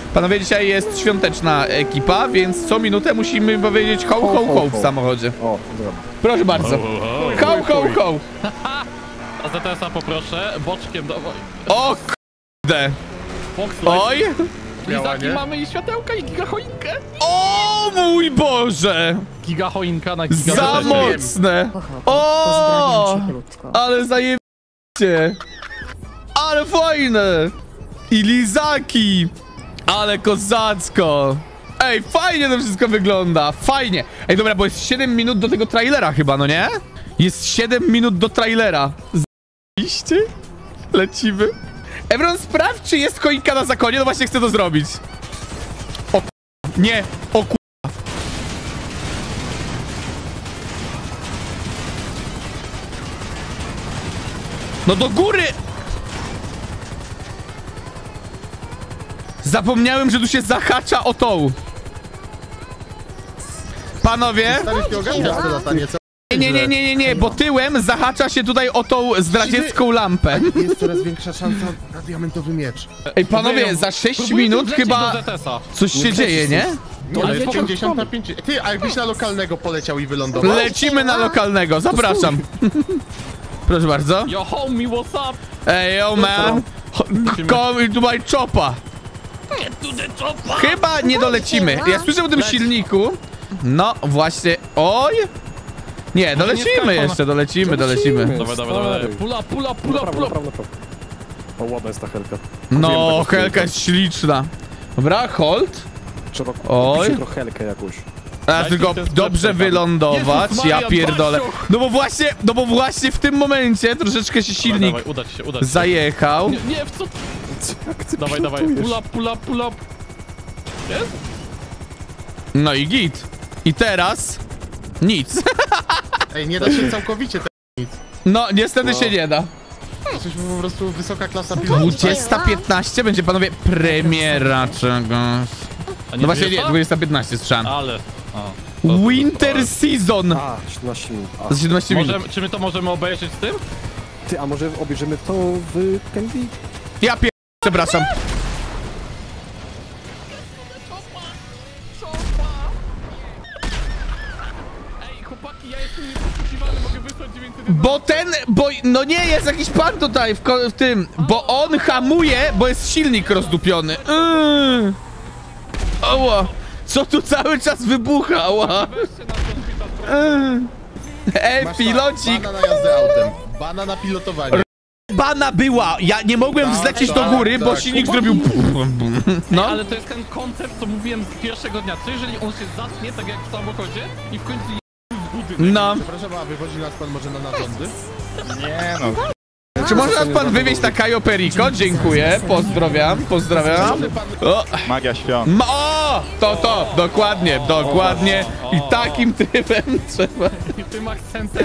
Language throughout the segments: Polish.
Panowie, dzisiaj jest świąteczna ekipa, więc co minutę musimy powiedzieć ho, ho, ho w samochodzie. O, dobra. Proszę bardzo. Ho, ho, ho. A ZTS-a poproszę, boczkiem dawaj. O kurde. Oj. Lizaki mamy i światełka i gigachoinkę. O mój Boże. Gigachoinka na giga. Za mocne. O. Ale zajebiście. Ale fajne. I lizaki. Ale kozacko. Ej, fajnie to wszystko wygląda. Fajnie. Ej, dobra, bo jest 7 minut do tego trailera chyba, no nie? Jest 7 minut do trailera. Zajebiście. Lecimy. Evron, sprawdź, czy jest choinka na zakonie. No właśnie chcę to zrobić. O nie. O No do góry. Zapomniałem, że tu się zahacza o tą. Panowie? Nie, bo tyłem zahacza się tutaj o tą zdradziecką lampę. Jest coraz większa szansa na diamentowy miecz. Ej, panowie, za 6 minut chyba coś się dzieje, nie? No, jest 50 na 5. Ty, a jakbyś na lokalnego poleciał i wylądował? Lecimy na lokalnego, zapraszam. Proszę bardzo. Yo, homie, what's up? Ej, yo, man. Come to my chopa. Chyba nie dolecimy. Ja słyszę o tym silniku. No, właśnie. Oj. Nie, dolecimy jeszcze, dolecimy. Dawaj. Pula. O, ładna jest ta helka. No, helka jest śliczna. Dobra, hold. Trzeba Oj. kupić helkę jakąś. A tylko dobrze wylądować, ja pierdolę. No bo właśnie w tym momencie troszeczkę się silnik Dawaj, uda ci się. zajechał. Nie, w co? Dawaj. Pull up. Jest? No i git. I teraz nic. Ej, nie da się całkowicie nic. No, niestety się nie da. Jesteśmy po prostu wysoka klasa pilotów. 20:15 będzie, panowie, premiera czegoś. No właśnie nie, 20:15 strzałem. Ale... Winter Season. A, 17 minut. Za 17 minut. Czy my to możemy obejrzeć z tym? Ty, a może obejrzymy to w Candy? Ja przepraszam. Ej, chłopaki, ja jestem nieposzukiwany, mogę wysłać 900... No nie, jest jakiś pan tutaj w tym, bo on hamuje, bo jest silnik rozdupiony. Ała. Co tu cały czas wybucha? Ała. Ej, pilocik. Bana na jazdę autem. Bana na pilotowanie. Bana była. Ja nie mogłem wzlecieć do góry, bo silnik zrobił... No. Ale to jest ten koncept, co mówiłem z pierwszego dnia. Co jeżeli on się zatnie, tak jak w samochodzie i w końcu w budynek? No. Przepraszam, a wywozi nas pan może na narządy? Nie no. Czy może nas pan wywieźć na Cayo Perico? Dziękuję. Pozdrawiam. O. Magia świąt. O! To, dokładnie. I takim trybem trzeba... I tym akcentem...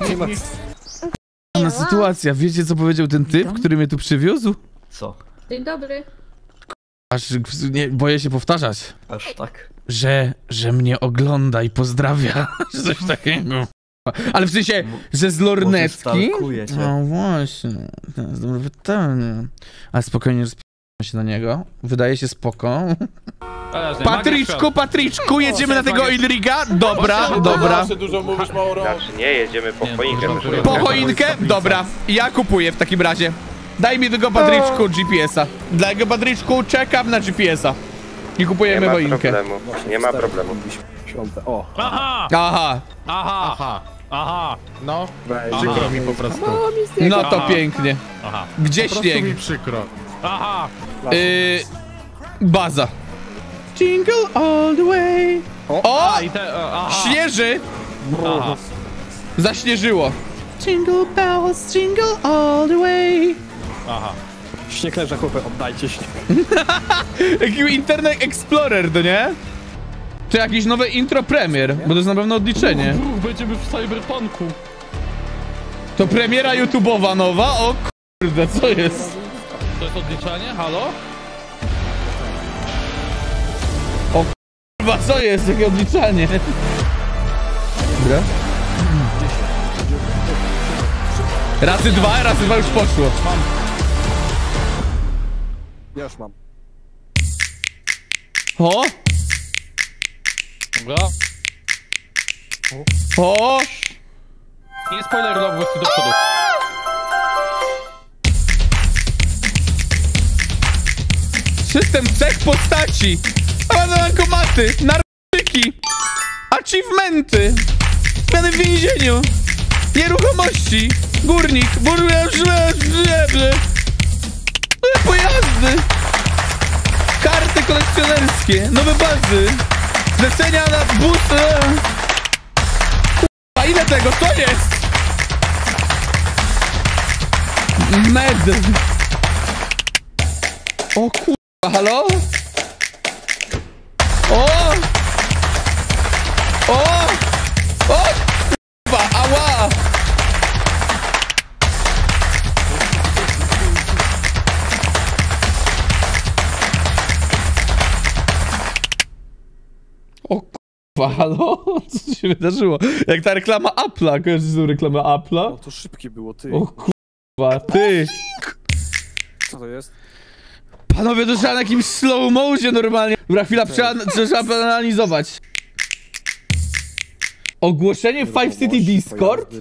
Na sytuacja. Wiecie, co powiedział ten typ, który mnie tu przywiózł? Co? Dzień dobry. Aż nie, boję się powtarzać. Aż tak? Że mnie ogląda i pozdrawia. Coś takiego. Ale w sensie, że z lornetki? No właśnie. To jest dobre pytanie. Ale spokojnie, rozpijamy się na niego. Wydaje się spoko. Patryczku, jedziemy na tego Ilriga? Dobra. Dużo mówisz, mało Nie, jedziemy po choinkę. Po choinkę? Dobra. Ja kupuję w takim razie. Daj mi tego Patryczku GPS-a. Dla tego Patryczku czekam na GPS-a. I kupujemy choinkę. Nie ma problemu. Świąte. O. Aha. No, przykro mi po prostu. No to pięknie. Aha. Gdzie Po prostu śnieg? mi przykro. Aha. Baza. Jingle all the way. O! I te... Aha. Śnieży! Aha. Zaśnieżyło. Jingle bells, jingle all the way. Aha. Śnieg leży, chłopie, oddajcie śnieg. Jaki Internet Explorer, to nie? To jakieś nowe intro premier, bo to jest na pewno odliczenie. Będziemy w cyberpunku. To premiera YouTube'owa nowa? O kurde, co jest? To jest odliczanie? Halo? O kurwa, co jest? Jakie odliczanie? Dobra. Razy dwa już poszło. Ja już mam. O! Dobra. O! Nie spoiler, do prostu do przodu. System cech postaci. Bankomaty, narkotyki, achievementy, zmiany w więzieniu, nieruchomości, górnik, pojazdy, karty kolekcjonerskie, nowe bazy, zlecenia na busy. A ile tego? Co jest? Med. O kurwa, halo? O! O! O! Kurwa, ała! O kurwa, halo? Co się wydarzyło? Jak ta reklama Apple'a, kojarzysz tą reklamę Apple'a? O, to szybkie było, ty. O kurwa, ty! Co to jest? Panowie, to trzeba na jakimś slow modzie normalnie. Dobra, chwila, trzeba przeanalizować. Ogłoszenie Five City Discord?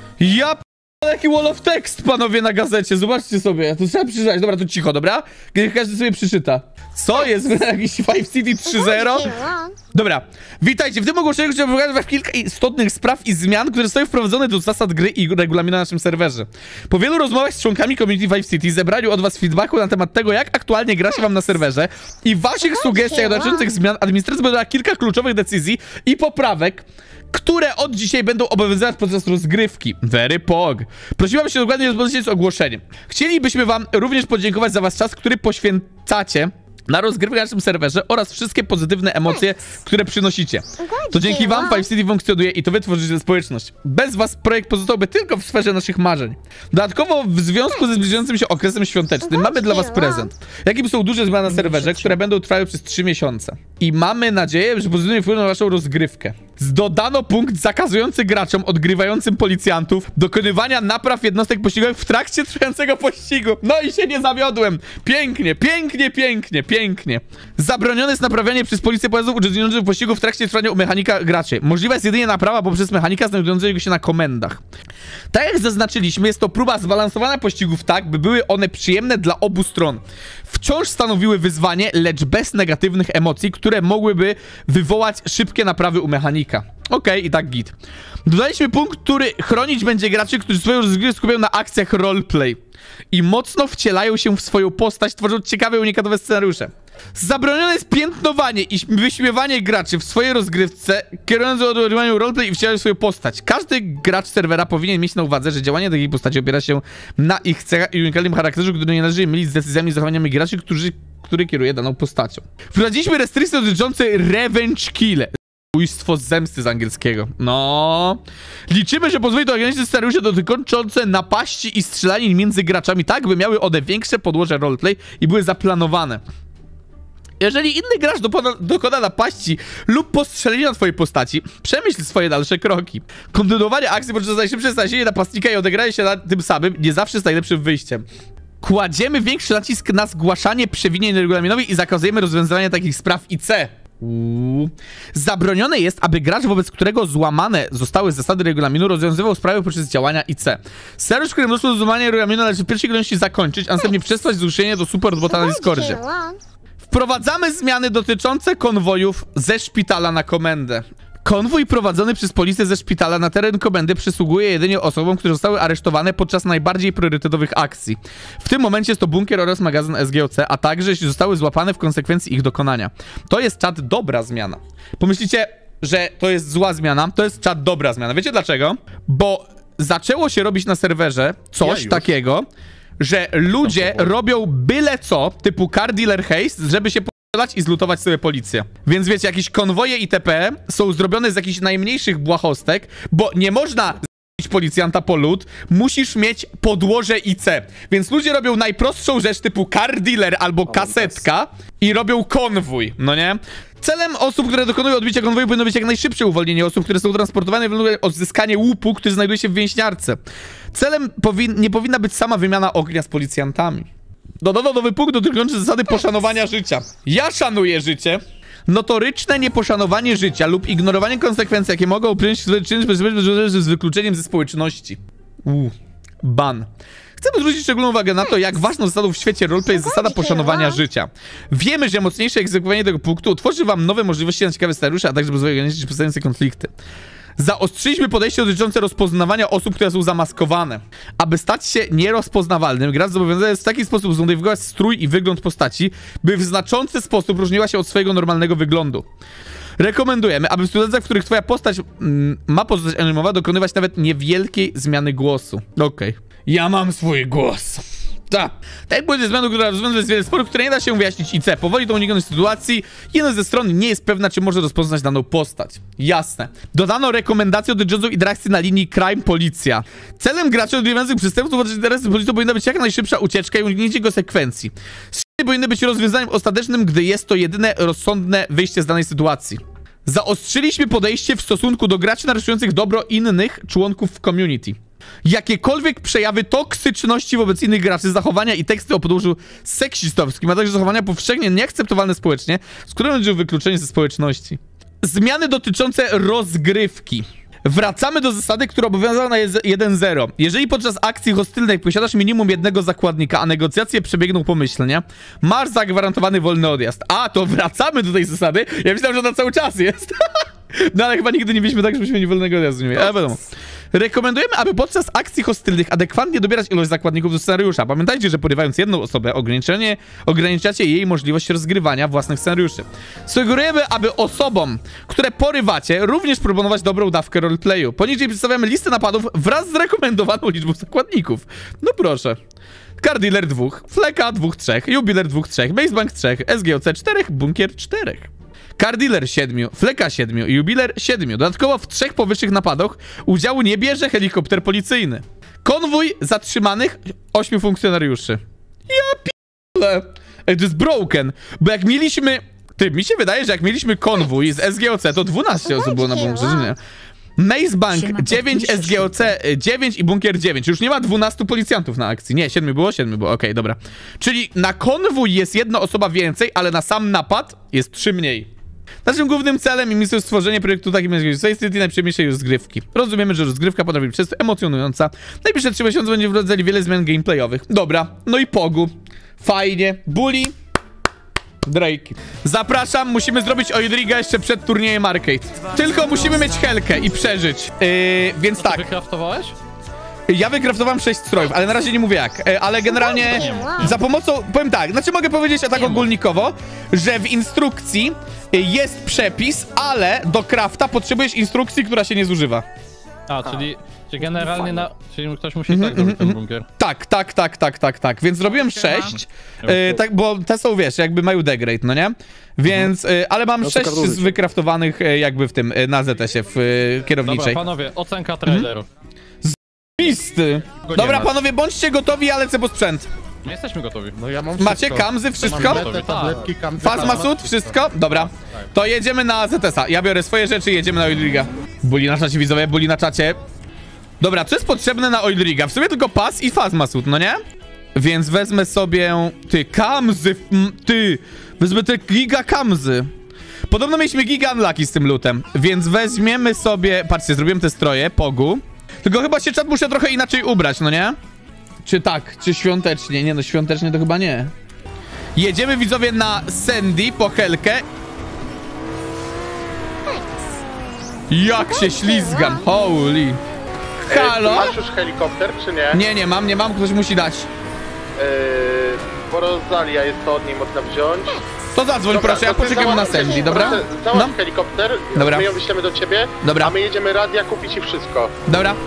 Ja p***a, jaki wall of text, panowie, na gazecie. Zobaczcie sobie, to trzeba przeczytać. Dobra, to cicho, dobra? Niech każdy sobie przeczyta. Co jest? Jakiś Five City 3.0? Dobra, witajcie. W tym ogłoszeniu chciałbym pokazać wam kilka istotnych spraw i zmian, które zostały wprowadzone do zasad gry i regulaminu na naszym serwerze. Po wielu rozmowach z członkami community Five City zebraniu od was feedbacku na temat tego, jak aktualnie gra się wam na serwerze i waszych sugestiach dotyczących zmian, administracja podjęła kilka kluczowych decyzji i poprawek, które od dzisiaj będą obowiązywać podczas rozgrywki. Very pog. Prosiłam się dokładnie rozpoznać z ogłoszeniem. Chcielibyśmy wam również podziękować za wasz czas, który poświęcacie na rozgrywkę na naszym serwerze oraz wszystkie pozytywne emocje, które przynosicie. To dzięki wam Five City funkcjonuje i to wy tworzycie społeczność. Bez was projekt pozostałby tylko w sferze naszych marzeń. Dodatkowo w związku ze zbliżającym się okresem świątecznym mamy dla was prezent. Jakim są duże zmiany na serwerze, które będą trwały przez 3 miesiące. I mamy nadzieję, że pozytywnie wpłyną na waszą rozgrywkę. Dodano punkt zakazujący graczom odgrywającym policjantów dokonywania napraw jednostek pościgowych w trakcie trwającego pościgu. No i się nie zawiodłem. Pięknie, pięknie, pięknie, pięknie. Zabronione jest naprawianie przez policję pojazdów uczestniczących w pościgu w trakcie trwania u mechanika graczy. Możliwa jest jedynie naprawa poprzez mechanika znajdującego się na komendach. Tak jak zaznaczyliśmy, jest to próba zbalansowania pościgów tak, by były one przyjemne dla obu stron. Wciąż stanowiły wyzwanie, lecz bez negatywnych emocji, które mogłyby wywołać szybkie naprawy u mechanika. Okej, i tak git. Dodaliśmy punkt, który chronić będzie graczy, którzy swoją rozgrywkę skupiają na akcjach roleplay i mocno wcielają się w swoją postać, tworząc ciekawe, unikatowe scenariusze. Zabronione jest piętnowanie i wyśmiewanie graczy w swojej rozgrywce, kierując do odgrywania roleplay i wcielając swoją postać. Każdy gracz serwera powinien mieć na uwadze, że działanie takiej postaci opiera się na ich cechach i unikalnym charakterze, który nie należy mylić z decyzjami i zachowaniami graczy, który kieruje daną postacią. Wprowadziliśmy restrykcje dotyczące revenge kill. Zabójstwo z zemsty z angielskiego. No. Liczymy, że pozwoli to ograniczyć scenariusze dotyczące napaści i strzelanin między graczami tak, by miały one większe podłoże roleplay i były zaplanowane. Jeżeli inny gracz dokona napaści lub postrzelenia twojej postaci, przemyśl swoje dalsze kroki. Kontynuowanie akcji podczas najszybsze znalezienie napastnika i odegranie się na tym samym nie zawsze jest najlepszym wyjściem. Kładziemy większy nacisk na zgłaszanie przewinień regulaminowych i zakazujemy rozwiązywania takich spraw IC. Zabronione jest, aby gracz, wobec którego złamane zostały zasady regulaminu, rozwiązywał sprawy poprzez działania IC. Serwis, w którym doszło do złamania regulaminu, należy w pierwszej kolejności zakończyć, a następnie przesłać zgłoszenie do support bota na Discordzie. Wprowadzamy zmiany dotyczące konwojów ze szpitala na komendę. Konwój prowadzony przez policję ze szpitala na teren komendy przysługuje jedynie osobom, które zostały aresztowane podczas najbardziej priorytetowych akcji. W tym momencie jest to bunkier oraz magazyn SGOC, a także jeśli zostały złapane w konsekwencji ich dokonania. To jest czat dobra zmiana. Pomyślicie, że to jest zła zmiana? To jest czat dobra zmiana. Wiecie dlaczego? Bo zaczęło się robić na serwerze coś takiego, że ludzie robią byle co, typu car dealer haste, żeby się i zlutować sobie policję. Więc wiecie, jakieś konwoje itp. są zrobione z jakichś najmniejszych błahostek, bo nie można z***ć policjanta po lód, musisz mieć podłoże IC. Więc ludzie robią najprostszą rzecz typu car dealer albo kasetka i robią konwój, no nie? Celem osób, które dokonują odbicia konwoju, powinno być jak najszybsze uwolnienie osób, które są transportowane, odzyskanie łupu, który znajduje się w więźniarce. Celem nie powinna być sama wymiana ognia z policjantami. Dodano nowy punkt dotyczący zasady poszanowania życia. Ja szanuję życie, Notoryczne nieposzanowanie życia lub ignorowanie konsekwencji, jakie mogą upłynąć z wykluczeniem ze społeczności. Ban. Chcemy zwrócić szczególną uwagę na to, jak ważną zasadą w świecie roleplay jest zasada poszanowania życia. Wiemy, że mocniejsze egzekwowanie tego punktu utworzy wam nowe możliwości na ciekawe scenariusze, a także pozwoli ograniczyć powstające konflikty. Zaostrzyliśmy podejście dotyczące rozpoznawania osób, które są zamaskowane. Aby stać się nierozpoznawalnym, gracz zobowiązany jest w taki sposób zmodyfikować strój i wygląd postaci, by w znaczący sposób różniła się od swojego normalnego wyglądu. Rekomendujemy, aby w sytuacjach, w których twoja postać ma pozostać anonimowa, dokonywać nawet niewielkiej zmiany głosu. Okej. Ja mam swój głos. Tak będzie zmianą, która rozwiąże wiele sporów, które nie da się wyjaśnić IC. Powoli to uniknąć sytuacji. Jedna ze stron nie jest pewna, czy może rozpoznać daną postać. Jasne. Dodano rekomendację dotyczącą interakcji na linii crime-policja. Celem graczy odgrywających przestępców wobec interesy policją powinna być jak najszybsza ucieczka i uniknięcie konsekwencji. Strzelanie powinny być rozwiązaniem ostatecznym, gdy jest to jedyne rozsądne wyjście z danej sytuacji. Zaostrzyliśmy podejście w stosunku do graczy naruszających dobro innych członków community. Jakiekolwiek przejawy toksyczności wobec innych graczy, zachowania i teksty o podłożu seksistowskim, a także zachowania powszechnie nieakceptowalne społecznie, z którym będzie wykluczenie ze społeczności. Zmiany dotyczące rozgrywki. Wracamy do zasady, która obowiązała na 1.0. Jeżeli podczas akcji hostylnej posiadasz minimum jednego zakładnika, a negocjacje przebiegną pomyślnie, masz zagwarantowany wolny odjazd. A, to wracamy do tej zasady. Ja myślałem, że ona cały czas jest. No ale chyba nigdy nie mieliśmy tak, żebyśmy mieli wolnego odjazdu. Nie mieli. Ale wiadomo. Rekomendujemy, aby podczas akcji hostylnych adekwatnie dobierać ilość zakładników do scenariusza. Pamiętajcie, że porywając jedną osobę, ograniczacie jej możliwość rozgrywania własnych scenariuszy. Sugerujemy, aby osobom, które porywacie, również proponować dobrą dawkę roleplayu. Poniżej przedstawiamy listę napadów wraz z rekomendowaną liczbą zakładników. No proszę. Car Dealer 2, Fleka 2-3, Jubiler 2-3, Basebank 3, SGOC 4, Bunkier 4. Car Dealer 7, Fleka 7, Jubiler 7. Dodatkowo w 3 powyższych napadach udziału nie bierze helikopter policyjny. Konwój zatrzymanych 8 funkcjonariuszy. Ja p***le. Ej, to jest broken, bo jak mieliśmy... mi się wydaje, że jak mieliśmy konwój z SGOC, to 12 osób było na bunkrze, nie? Maze Bank 9, SGOC 9 i Bunkier 9. Już nie ma 12 policjantów na akcji. Nie, 7 było, okej, dobra. Czyli na konwój jest 1 osoba więcej, ale na sam napad jest 3 mniej. Naszym głównym celem i misją jest stworzenie projektu takim jak Safe City najprzyjemniejszej rozgrywki. Rozumiemy, że rozgrywka potrafi być przez to emocjonująca. Najbliższe 3 miesiące będzie wprowadzali wiele zmian gameplayowych. Dobra, no i Pogu. Fajnie. Bully. Drake. Zapraszam, musimy zrobić Oildriga jeszcze przed turniejem Arcade. Tylko musimy mieć Helkę i przeżyć. Więc tak. Wykraftowałeś? Ja wykraftowałem 6 strojów, ale na razie nie mówię jak. Ale generalnie za pomocą... Powiem tak, znaczy mogę powiedzieć tak ogólnikowo, że w instrukcji jest przepis, ale do crafta potrzebujesz instrukcji, która się nie zużywa. A, czyli generalnie czyli ktoś musi tak zrobić ten bunkier. Tak. Więc zrobiłem 6, tak, bo te są, wiesz, jakby mają degrade, no nie? Więc, ale mam 6 z wykraftowanych jakby w tym, na ZS-ie, w kierowniczej. Dobra, panowie, ocenka traileru. Pisty. Dobra, panowie, bądźcie gotowi, ja lecę po sprzęt. My jesteśmy gotowi. No ja mam Macie wszystko. kamzy, wszystko? Mam tabletki, kamzy, Fazmasud, wszystko? Dobra. To jedziemy na ZS-a. Ja biorę swoje rzeczy i jedziemy na Oildriga. Bully na czacie, widzowie, bully na czacie. Dobra, co jest potrzebne na Oildriga? W sumie tylko pas i Fazmasud, no nie? Więc wezmę sobie... kamzy, wezmę te giga kamzy. Podobno mieliśmy giga unlucky z tym lootem. Więc weźmiemy sobie... Patrzcie, zrobiłem te stroje, Pogu. Tylko chyba się czat muszę trochę inaczej ubrać, no nie? Czy tak, czy świątecznie? Nie no, świątecznie to chyba nie. Jedziemy, widzowie, na Sandy po Helkę. Jak się ślizgam, holy. Halo? Masz już helikopter, czy nie? Nie mam, ktoś musi dać. Bo Rosalia jest, to od niej można wziąć. To zadzwoń, proszę, ja poczekam na Sandy, dobra? Załatw helikopter, Dobra. my ją wyślemy do ciebie, Dobra. a my jedziemy radia kupić i wszystko. Dobra.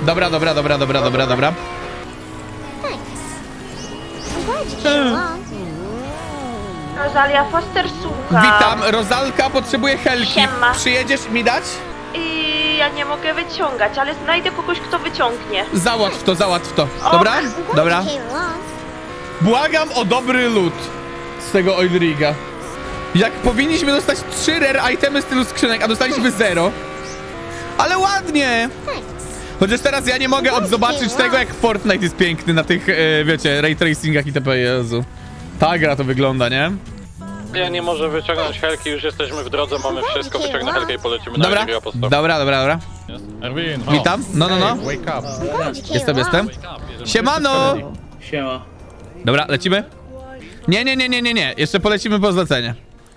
Rosalia Foster, słucham. Witam, Rozalka, potrzebuję Helki. Siema. Przyjedziesz mi dać? I ja nie mogę wyciągać, ale znajdę kogoś, kto wyciągnie. Załatw to. Dobra? Dobra. Błagam o dobry loot z tego Oildriga. Jak powinniśmy dostać 3 rare itemy z tylu skrzynek, a dostaliśmy 0. Ale ładnie! Chociaż teraz ja nie mogę odzobaczyć tego, jak Fortnite jest piękny na tych, wiecie, ray tracingach itp. Jezu. Ta gra to wygląda, nie? Ja nie może wyciągnąć helki, już jesteśmy w drodze, mamy wszystko, wyciągnę helkę i polecimy Dobra, na Nigeria postaw. dobra. Erwin, Witam, no. Wake up. Jestem. Siemano! Siema. Dobra, lecimy? Nie, jeszcze polecimy po zlecenie.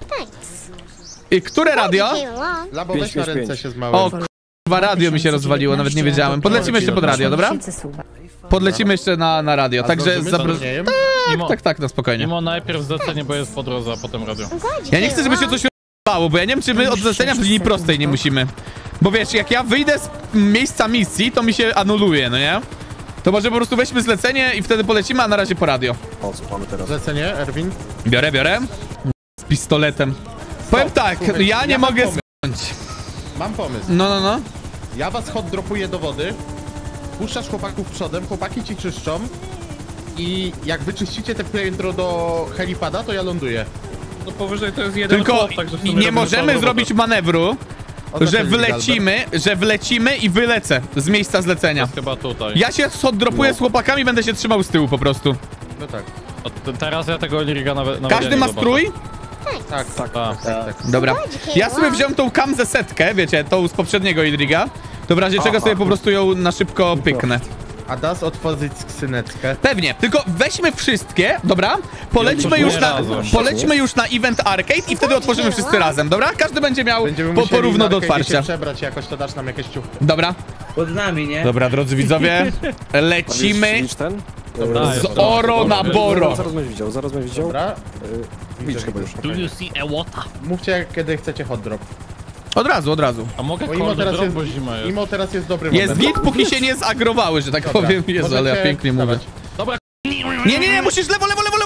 I które radio? Labo, weź na ręce się z małym. O kurwa, radio mi się rozwaliło, nawet nie wiedziałem. Podlecimy jeszcze pod radio, dobra? Podlecimy jeszcze na radio, także Zabroniłem? Tak, no spokojnie. Mimo najpierw zlecenie, bo jest po drodze, a potem radio. Ja nie chcę, żeby się coś rozwało, bo ja nie wiem, czy my od zlecenia w linii prostej nie musimy. Bo wiesz, jak ja wyjdę z miejsca misji, to mi się anuluje, no nie? To może po prostu weźmy zlecenie i wtedy polecimy, a na razie po radio. O, co mamy teraz? Zlecenie, Erwin? Biorę. Z pistoletem. Powiem tak, słuchaj, ja nie ja mam mogę pomysł. zginąć. Mam pomysł. No. Ja was hot dropuję do wody, puszczasz chłopaków przodem, chłopaki ci czyszczą i jak wyczyścicie te piętro do helipada, to ja ląduję. No powyżej to jest jeden Tylko chłop, także w sumie nie robimy możemy całą zrobić manewru, że wlecimy i wylecę z miejsca zlecenia. robotę. Chyba tutaj. Ja się dropuję z chłopakami, będę się trzymał z tyłu po prostu. No tak. Teraz ja tego Liriga nawet Każdy ma strój? Tak. Dobra. Ja sobie wziąłem tą kamzę setkę, wiecie, tą z poprzedniego Idriga. To w razie czego sobie po prostu ją na szybko pyknę. A dasz otworzyć skrzyneczkę? Pewnie, tylko weźmy wszystkie, dobra? Polećmy już na Event Arcade i wtedy otworzymy wszyscy razem, dobra? Każdy będzie miał Będziemy musieli porówno do na arcade'ie otwarcia. się przebrać jakoś, to dasz nam jakieś ciuchy. Dobra. Pod nami, nie? Dobra, drodzy widzowie, lecimy Widzisz ten? z oro na boro. Zaraz będziesz widział. Dobra? Widzisz chyba już. Do you see a water? Mówcie, kiedy chcecie hot drop. Od razu. A mogę Bo Imo cold teraz drop, jest, bo zima jest. Imo teraz jest dobry Jest moment. git, póki się nie zagrowały, że tak Dobra, powiem. Jezu, ale ja możecie pięknie mówię. dawać. Dobra, Nie, musisz lewo.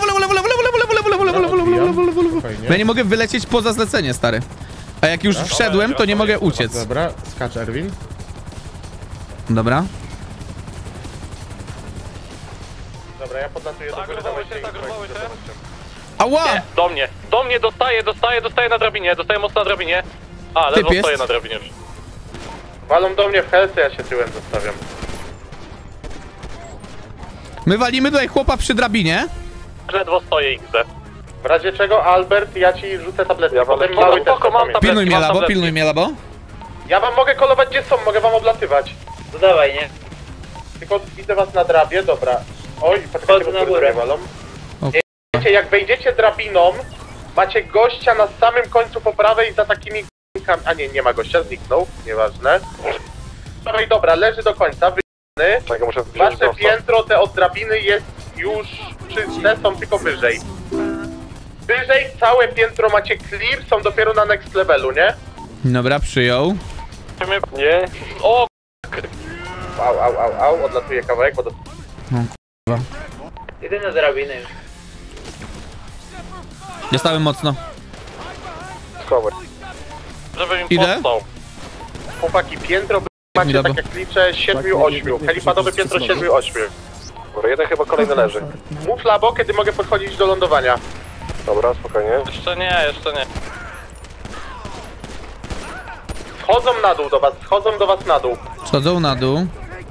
Spokojnie. Ja nie mogę wylecieć poza zlecenie, stary. A jak już wszedłem, to nie mogę uciec. Dobra, skacz Erwin. Dobra. Dobra, ja podlatuję do góry, dawajcie. Ała! Do mnie, dostaję na drabinie, dostaję mocno na drabinie. A, Typ ledwo jest. stoję na drabinie już. Walą do mnie w helce, ja się tyłem zostawiam. My walimy tutaj chłopa przy drabinie. Ledwo stoję XD. W razie czego, Albert, ja ci rzucę tabletki. Ja Potem walę. mały też Spoko, mam pamiętam. Pilnuj mnie, mam labo, tabletki. pilnuj mnie, labo. Ja wam mogę kolować gdzie są, mogę wam oblatywać. To dawaj, nie? Tylko widzę was na drabie, dobra. Oj, Wchodzę na górę. walą. O, Wiecie, jak wejdziecie drabiną, macie gościa na samym końcu po prawej za takimi g***kami. A nie ma gościa, zniknął, nieważne. Dobra, leży do końca, wyjęty. Czego muszę Wasze piętro, te od drabiny jest już czyste, są tylko wyżej. Wyżej całe piętro macie clear, są dopiero na next levelu, nie? Dobra, przyjął. Nie. O, Au, odlatuje kawałek, bo do... Idę na drabinę już. Dostałem mocno. żeby im Idę. powstał. Chłopaki, piętro macie, Dobra. tak jak liczę, 7-8. Helipadowe piętro 7-8. Dobra, jeden chyba kolejny leży. Mów Labo, kiedy mogę podchodzić do lądowania. Dobra, spokojnie. Jeszcze nie. Schodzą do was na dół. Schodzą na dół.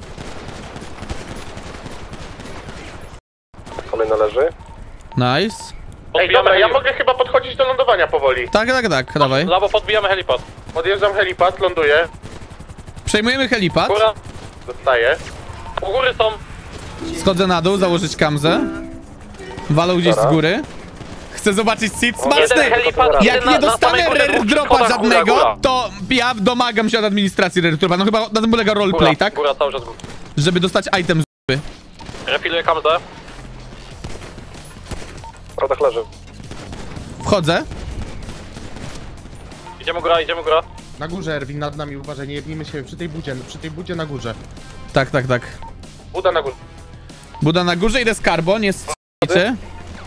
Kolejny leży. Nice. Ej, dobra, ja mogę chyba podchodzić do lądowania powoli. Tak, dawaj. Labo, podbijamy helipad. Podjeżdżam helipad, ląduję. Przejmujemy helipad. Góra. Dostaję. U góry są. Schodzę na dół, założyć kamzę. Walą gdzieś z góry. Chcę zobaczyć seed smaczny. Jak nie dostanę rare dropa żadnego, to ja domagam się od administracji rare dropa. No chyba na tym polega roleplay, tak? Góra, cały czas. Żeby dostać item z góry. Refiluję kamzę. Rodach leży. Wchodzę. Idziemy góra. Na górze, Erwin, nad nami, uważaj, nie jebnijmy się przy tej budzie na górze. Tak. Buda na górze. Buda na górze, idę z carbon, jest s***cy.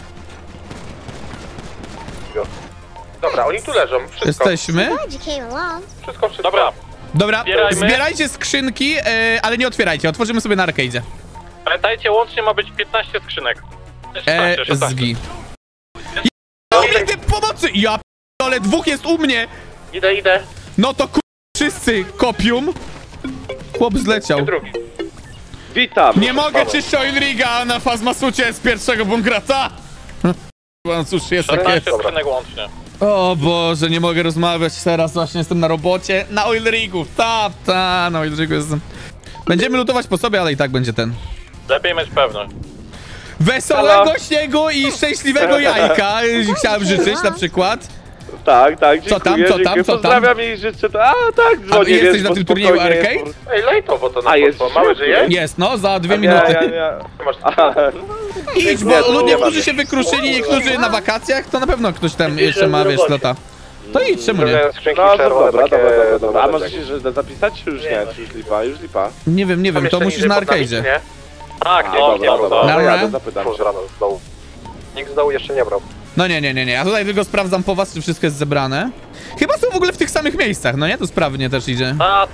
Dobra, oni tu leżą, wszystko. Jesteśmy. Wszystko. Dobra, Zbierajmy. zbierajcie skrzynki, ale nie otwierajcie, otworzymy sobie na arcade'zie. Pamiętajcie, łącznie ma być 15 skrzynek. 16. Zgi. Idę pomocy! Ja p***ole, dwóch jest u mnie! Idę. No to wszyscy kopium. Chłop zleciał. Drugi. Witam. Nie mogę czyścić Oilriga na Fazmasucie z pierwszego bunkrata. No cóż, jest takie... 14 skrzynek łącznie. O Boże, nie mogę rozmawiać teraz, właśnie jestem na robocie. Na Oil Rigu, na Oil Rigu jestem. Będziemy lutować po sobie, ale i tak będzie ten. Lepiej mieć pewność. Wesołego śniegu i szczęśliwego jajka chciałem życzyć na przykład. Tak, dziękuję, Co tam? dziękuję. Pozdrawiam i życzę to. A tak, A dzwonię, jesteś wiesz, na bo tym turnieju spokojnie arcade? jest Ej, lejtowo to na jest poszło. Mały żyje? Jest, no, za 2 minuty. Masz Idź, bo niektórzy się wykruszyli, niektórzy na wakacjach, to na pewno ktoś tam jeszcze ma, wiesz, lota. To idź, czemu nie? No, dobra. A możesz się zapisać, czy już nie? Czy już lipa? Już lipa. Nie wiem, to musisz na arcade'zie. Tak, Dobra. Ja zapytam się. Nikt z dołu jeszcze nie brał. No nie, ja tutaj tylko sprawdzam po was, czy wszystko jest zebrane. Chyba są w ogóle w tych samych miejscach, no nie? To sprawnie też idzie. Ta.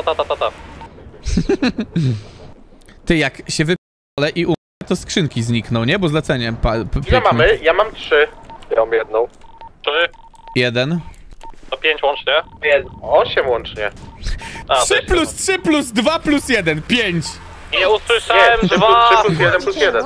Ty, jak się wypalę i to skrzynki znikną, nie? Bo zlecenie Ile mamy? Ja mam 3. Ja mam jedną. 3. 1. To 5 łącznie. 8 łącznie. 3 plus 3 plus 2 plus 1, 5. Nie usłyszałem 3 2. plus 1 plus 1.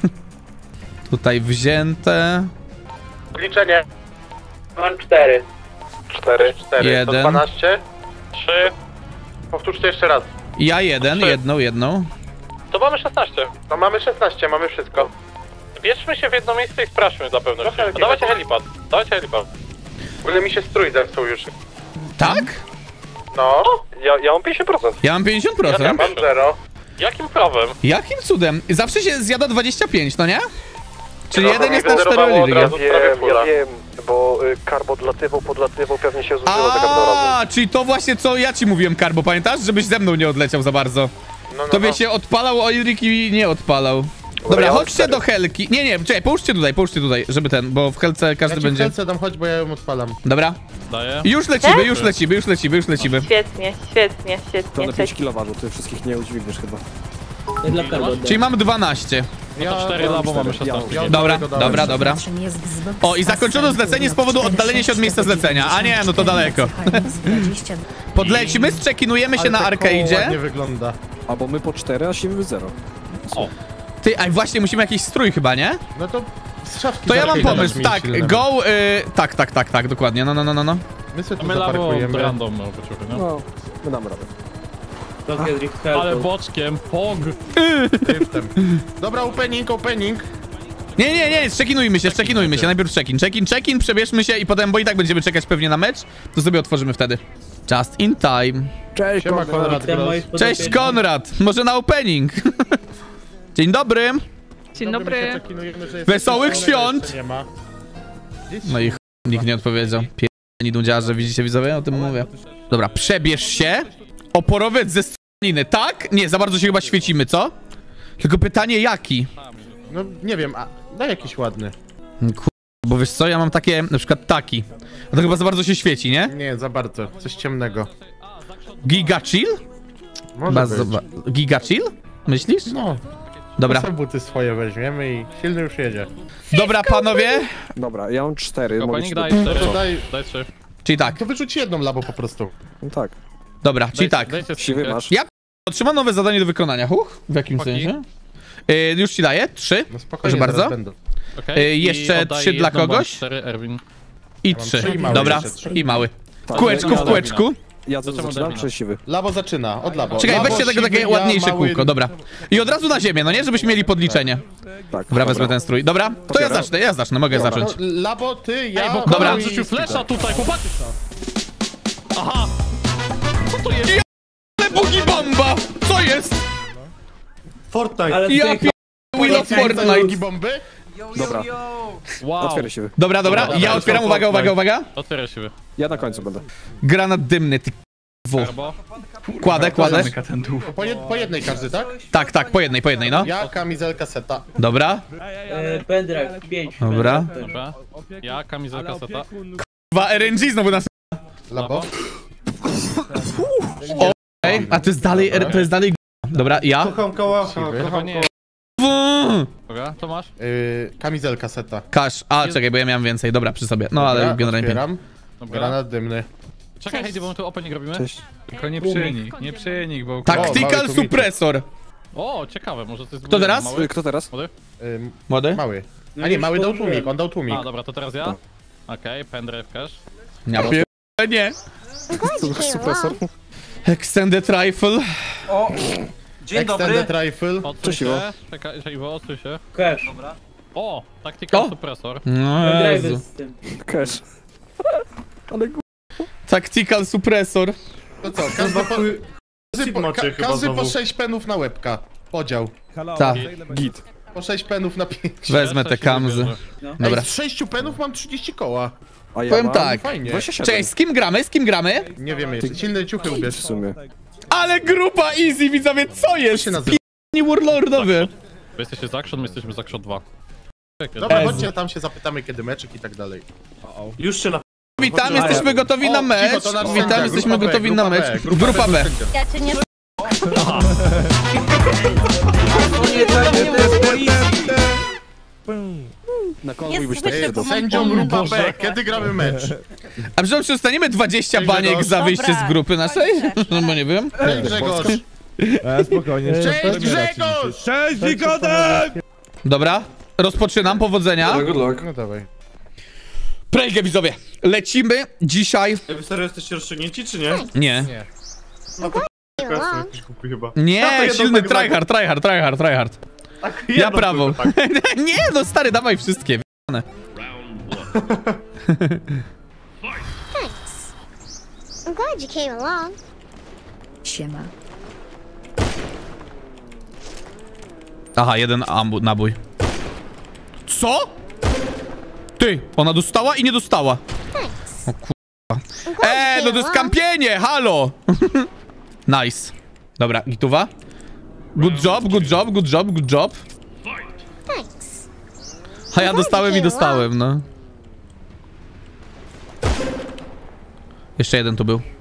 Tutaj wzięte. Liczenie. Mam 4. 4. 4. To 1. 12. 3. Powtórzcie jeszcze raz. Ja jedną. To mamy 16. No mamy 16, mamy wszystko. Bierzmy się w jedno miejsce i sprawdźmy dla pewności. Trochę Dawajcie helipad. W ogóle mi się strój zepsuł już. Tak? No. Ja mam 50%. Ja mam 50%. Ja mam 0. Jakim prawem? Jakim cudem? Zawsze się zjada 25, no nie? Czyli No, jeden mi jest na 4 wyzerowało od religie. razu prawie fula. bo karbo podlatywał, pewnie się zużyło za każdym razem. A, czyli to właśnie co ja ci mówiłem, Karbo, pamiętasz? Żebyś ze mną nie odleciał za bardzo. Tobie się odpalał, Oilrik i nie odpalał. Dobra, ja mam chodźcie 4. do Helki. Nie, czekaj, połóżcie tutaj, żeby ten, bo w Helce każdy będzie... Helce dam, chodź, bo ja ją odpalam. Dobra. Daję. Już lecimy. Świetnie. To na 5 kg waży, ty wszystkich nie udźwigniesz chyba. Dla kargo. Czyli mamy 12. No to 4 labo mamy 16. Dobra. O, i zakończono zlecenie z powodu oddalenia się od miejsca zlecenia. A nie, no to daleko. Podlecimy, zczekinujemy się na arcade'zie. ładnie wygląda. Albo my po 4, a siwy 0. Ty, a właśnie musimy jakiś strój chyba, nie? No to z szafki To ja mam arcade'a pomysł, dasz mi tak, silnego. go, tak, dokładnie, no. My sobie A tu my labo zaparkujemy. random pociągnie, no. No, my damy radę. Tokio Drift Ale Help. boczkiem, pog. Driftem. Dobra, opening. Nie, zczekinujmy się, najpierw check-in, przebierzmy się i potem, bo i tak będziemy czekać pewnie na mecz, to sobie otworzymy wtedy. Just in time. Cześć, Siema, Konrad Te Gross. moje Cześć Konrad, może na opening. Dzień dobry. Dzień dobry. Wesołych świąt. Jeszcze nie ma. No i nikt nie odpowiedział. Pierdolni nudziarze, widzicie widzowie? O tym mówię. Dobra, przebierz się. Oporowiec ze stroniny, tak? Nie, za bardzo się chyba świecimy, co? Tylko pytanie jaki? No nie wiem, a daj jakiś ładny. Bo wiesz co, ja mam takie, na przykład taki. A to chyba za bardzo się świeci, nie? Nie, za bardzo. Coś ciemnego. Giga chill? Może być. Giga chill? Myślisz? No. Dobra. To buty swoje weźmiemy i silny już jedzie. Dobra, panowie. Dobra, ja mam 4. Kopanik daj No 4. to daj... Daj 3. Czyli tak. To wyrzuć jedną labo po prostu. No tak. Dobra, czyli tak. Dajcie Siwy skrzynkę. masz. Ja otrzymam nowe zadanie do wykonania. W jakim Chłopaki. sensie? Już ci daję. 3. No spokojnie, Proszę bardzo. zaraz będą. Okej, jeszcze i oddaję 3 dla jedną bądź kogoś? 4 Erwin. I mam 3. trzy i mały Dobra, jeszcze trzy. i mały. Tak. W kółeczku, w kółeczku. Ja to Zaczynamy zaczynam, Darwina. czy siwy? Labo zaczyna, od labo. Czekaj, Labo, weźcie tego takie siwy, ładniejsze ja, mały- kółko, dobra. I od razu na ziemię, no nie? Żebyśmy mieli podliczenie. Tak. Dobra, wezmę ten strój. Dobra, to ja zacznę, mogę No, zacząć. labo, ty, ja... Ej, bo Dobra. Konrad rzucił flesza tutaj, chłopacy. Aha! Co to jest? Ale bugi bomba! Co jest? Fortnite. Ale Ja tutaj Will of Fortnite. bomby? Dobra, Wow. otwieraj siwy. Dobra, Dobra, ja otwieram, uwaga. Otwieraj siły. Ja na końcu będę. Granat dymny, ty w. Karbo. Kładę. Po jednej każdy, tak? Tak, po jednej, no. Ja, kamizelka, seta. Dobra. pendrive 5. Dobra. Dobra. Ja, kamizelka seta. 2 RNG znowu nas. Labo. Ej, a to jest dalej, Dobra, ja. Chyba nie. Dobra, to masz? Kamizelka, seta. Kasz. A, czekaj, bo ja miałem więcej. Dobra, przy sobie. No, ale Dobra, generalnie. otwieram. Dobra. Granat dymny. Czekaj, Heidi, bo my tu opening robimy. Cześć. Tylko nie przenik, bo... mały Tactical tłumik. suppressor. O, ciekawe, może to jest... Kto teraz? Mały? Kto teraz? Młody? Młody? Mały. A nie, mały dał tłumik, on dał tłumik. A, dobra, to teraz ja? Okej, pendrive cache. Ja nie. Supresor. Extended rifle. O! Dzień dobry. Extended rifle. Odsuń się. Czekaj, odsuń się. Cash. Dobra. O! Tactical O! suppressor. No Pendrive Jezu. z tym. Cash. Tactical suppressor. To co, każdy po 6 penów na łebka. Podział. Tak. Git. Po 6 penów na 5. Wezmę te kamzy. Dobra. Ej, z 6 penów mam 30 koła. A ja Powiem mam tak. Fajnie. 27. Cześć, z kim gramy? Z kim gramy? Nie wiemy jeszcze, silne ciuchy W ubierz. sumie. Ale grupa easy, widzowie, co jest? się nazywa? P***ni warlordowie. Wy jesteście z Action, my jesteśmy z Action 2. Dobra, Jezu. chodźcie, tam się zapytamy kiedy meczek i tak dalej. Już się na... Witam, jesteśmy gotowi na O, mecz. cicho, to nasz Witam, sędzia, jesteśmy grupa B, gotowi na grupa mecz. B, Grupa B. sędzia. Ja cię nie... Na konwój byś tak słyszę, się bo mam Sędzią pomysł. grupa B, kiedy gramy mecz? A przecież dostaniemy 20 Cześć, baniek Grzegorz. za wyjście Dobra, z grupy naszej? No bo nie wiem. Cześć Grzegorz! Spokojnie. Cześć Grzegorz! Cześć, Nikodem! Dobra, rozpoczynam, powodzenia. No dawaj. Prejgę, widzowie. Lecimy dzisiaj... Wy serio jesteście rozciągnięci, czy nie? Nie. No to jestem jakiś głupi chyba. No to Nie, jedną silny tak zagram. tryhard. Tak, Ja jedną prawo. tylko tak. Nie, no stary, dawaj wszystkie. I'm glad you came along. Siema. Aha, jeden nabój. Co? Ty, ona dostała i nie dostała. O kurwa. No to jest kampienie, halo! Nice. Dobra, gituwa. Good job. Thanks. A ja dostałem i dostałem, no. Jeszcze jeden tu był.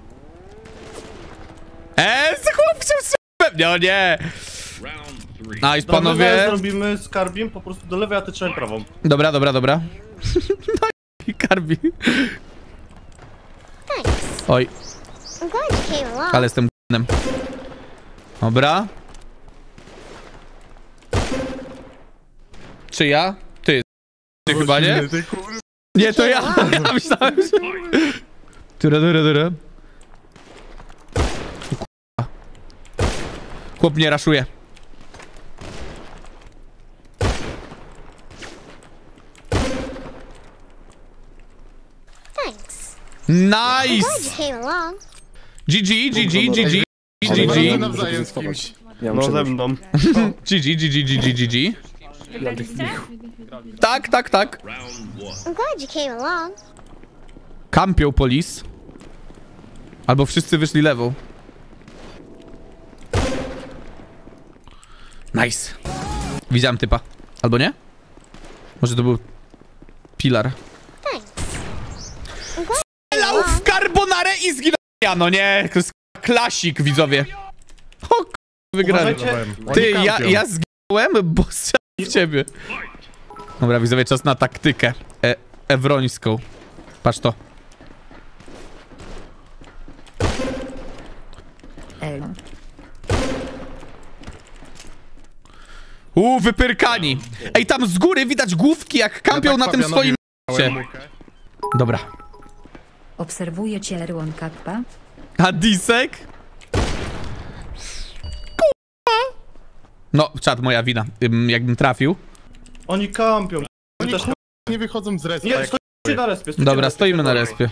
Chłop chciał sobie... No nie. Nice, panowie. Zrobimy z Karbim po prostu do lewej, a ty trzymaj prawą. Dobra. No i Karbi. Oj, I'm glad you came along. ale jestem g***nem. Dobra. Czy ja? Ty chyba, nie? Nie, to ja. Ja myślałem, że... Dura. O kurwa. Chłop mnie raszuje. Thanks. I'm Nice! glad you came along. GG. Mamy nawzajem z kimś. Ja muszę ze mną. GG. Tak. I'm glad you came along. Kampią polis. Albo wszyscy wyszli lewą. Nice. Widziałem typa. Albo nie? Może to był Pilar. Thanks. I'm glad you came Lał w along. carbonarę i zginął. Ja, no nie, to jest klasik, widzowie. O k***, wygrali. Ty, ja zginąłem, bo strzelam w ciebie. Dobra, widzowie, czas na taktykę ewrońską. Patrz to. Wypyrkani. Ej, tam z góry widać główki, jak kampią na tym swoim... Dobra. Obserwuję cię, Erłon Kappa. A Disek? Kurwa. No, czad, moja wina. Jakbym trafił. Oni kampią. Oni nie wychodzą z respa. Nie, stoicie na respie. Dobra, stoimy na respie.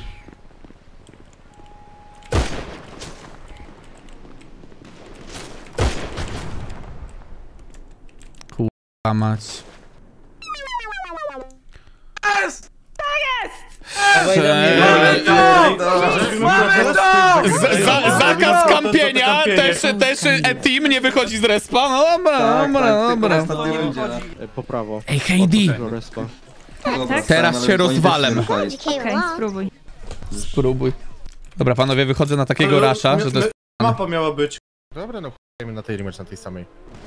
Kurwa mać. Zakaz kampienia, też team nie wychodzi z respa. No dobra. Po prawo. Ej, Heidi, teraz się rozwalem. Glad you came along. Spróbuj. Dobra, panowie, wychodzę na takiego rasza, że to jest... Mapa miała być. Dobra, no chujemy na tej rematch na tej samej.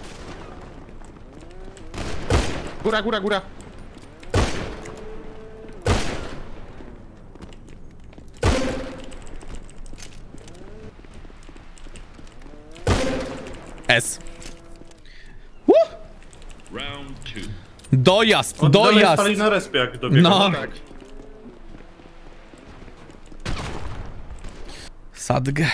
Góra. S. Dojazd, On dalej dojazd! stali na respie, jak dobiegł. No. Tak. Sadgę.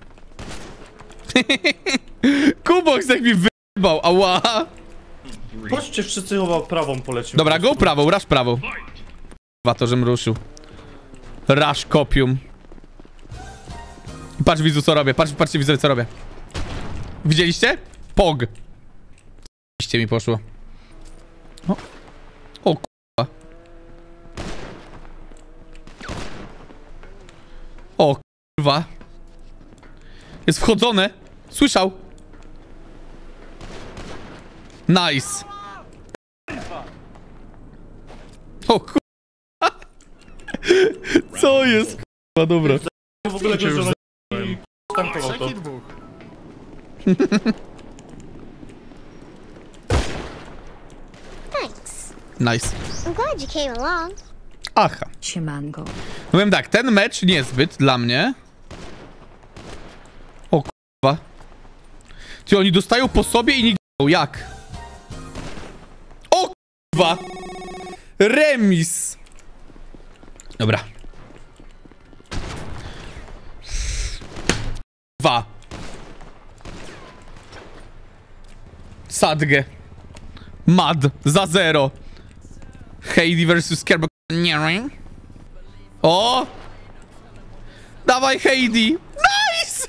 Kubox jak mi wyjebał, ała! Chodźcie wszyscy chyba prawą polecimy. Dobra, go prawą, rush prawą. Chyba to, żem ruszył. Rush kopium. Patrz widzu co robię, patrzcie widzowie co robię. Widzieliście? Pog. Widzicie mi poszło. O k***a. O k***a. Jest wchodzone. Słyszał. Nice. O k***a. Co jest k***a, dobra. W ogóle go żona i tankował to. Thanks. Nice. I'm glad you came along. Aha. Siemanko. Powiem tak, ten mecz niezbyt dla mnie. O k***a. Ty, oni dostają po sobie i nie g***ą. Jak? O k***a. Remis. Dobra. K***a. Sadgę. Mad. Za 0. Heidi versus Kerbo. O! Dawaj Heidi! Nice!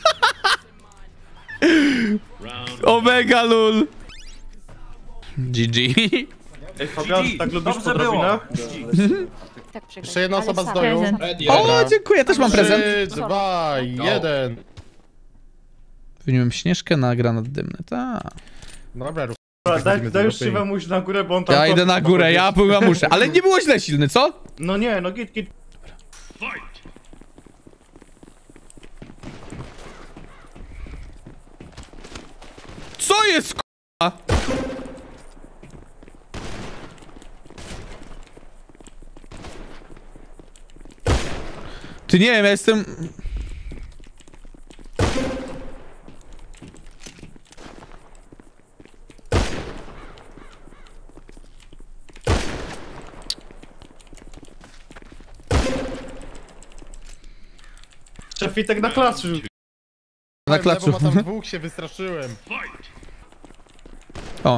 Omega lul! GG. Ej Fabian, tak lubisz po drabinach? Jeszcze jedna osoba z doju. O, dziękuję, też mam prezent. 3, 2, 1. Wyniłem Śnieżkę na granat dymny, tak. Dobra, Daj już Siwemu iść na górę, bo on tam... Ja idę na górę, ja byłem muszę. Ale nie było źle silny, co? No nie, no git. Co jest k***a? Ty nie wiem, ja jestem... Szefitek na klaczu. Na klaczu. Ma tam dwóch, się wystraszyłem. O.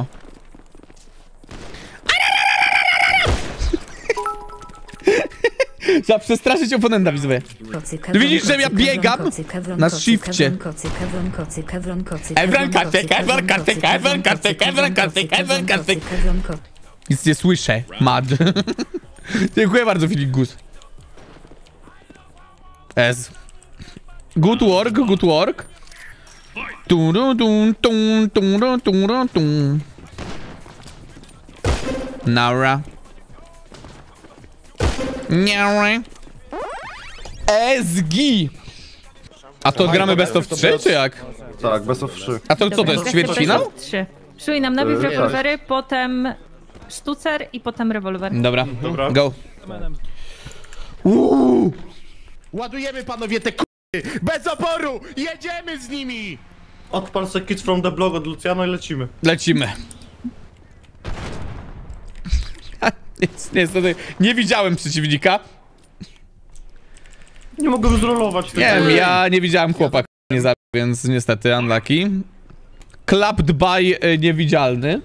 Trzeba przestraszyć oponenta, widzowie. Widzisz, że ja biegam na shifcie. Nic nie słyszę. Mad. Dziękuję bardzo, Filip Gus. Ez. Good work, good work. Nara. Niara. SG. A to gramy best of 3, czy jak? Tak, best of 3. A to co to jest, ćwierćfinał? 3. Szli nam najpierw rewolwery, potem sztucer i potem rewolwer. Dobra, Dobra. go. Ładujemy panowie te k***y! Bez oporu! Jedziemy z nimi! Odpal se Kids from the Block od Luciano i lecimy. Lecimy. Niestety, nie widziałem przeciwnika. Nie mogę zrolować. Nie wiem, ja nie widziałem chłopak, nie zabił, więc niestety unlucky. Clapped by niewidzialny.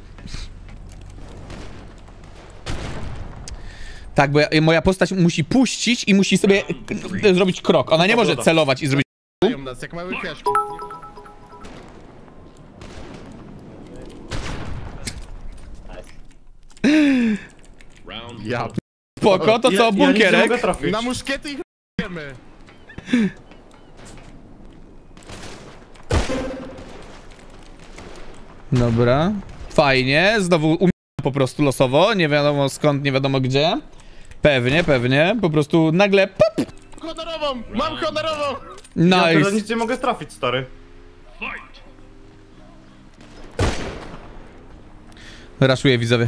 Tak, bo moja postać musi puścić i musi sobie zrobić krok. Ona nie może celować i zrobić... Dają nas jak mały piaszki. Ja Spoko, to co, bunkierek? na muszkiety ich r***emy. Dobra. Fajnie, znowu umieram po prostu losowo, nie wiadomo skąd, nie wiadomo gdzie. Pewnie, pewnie, po prostu nagle pop! Honorową! Mam honorową! Ja teraz Nice. nic nie mogę trafić, stary. Raszuję, widzowie.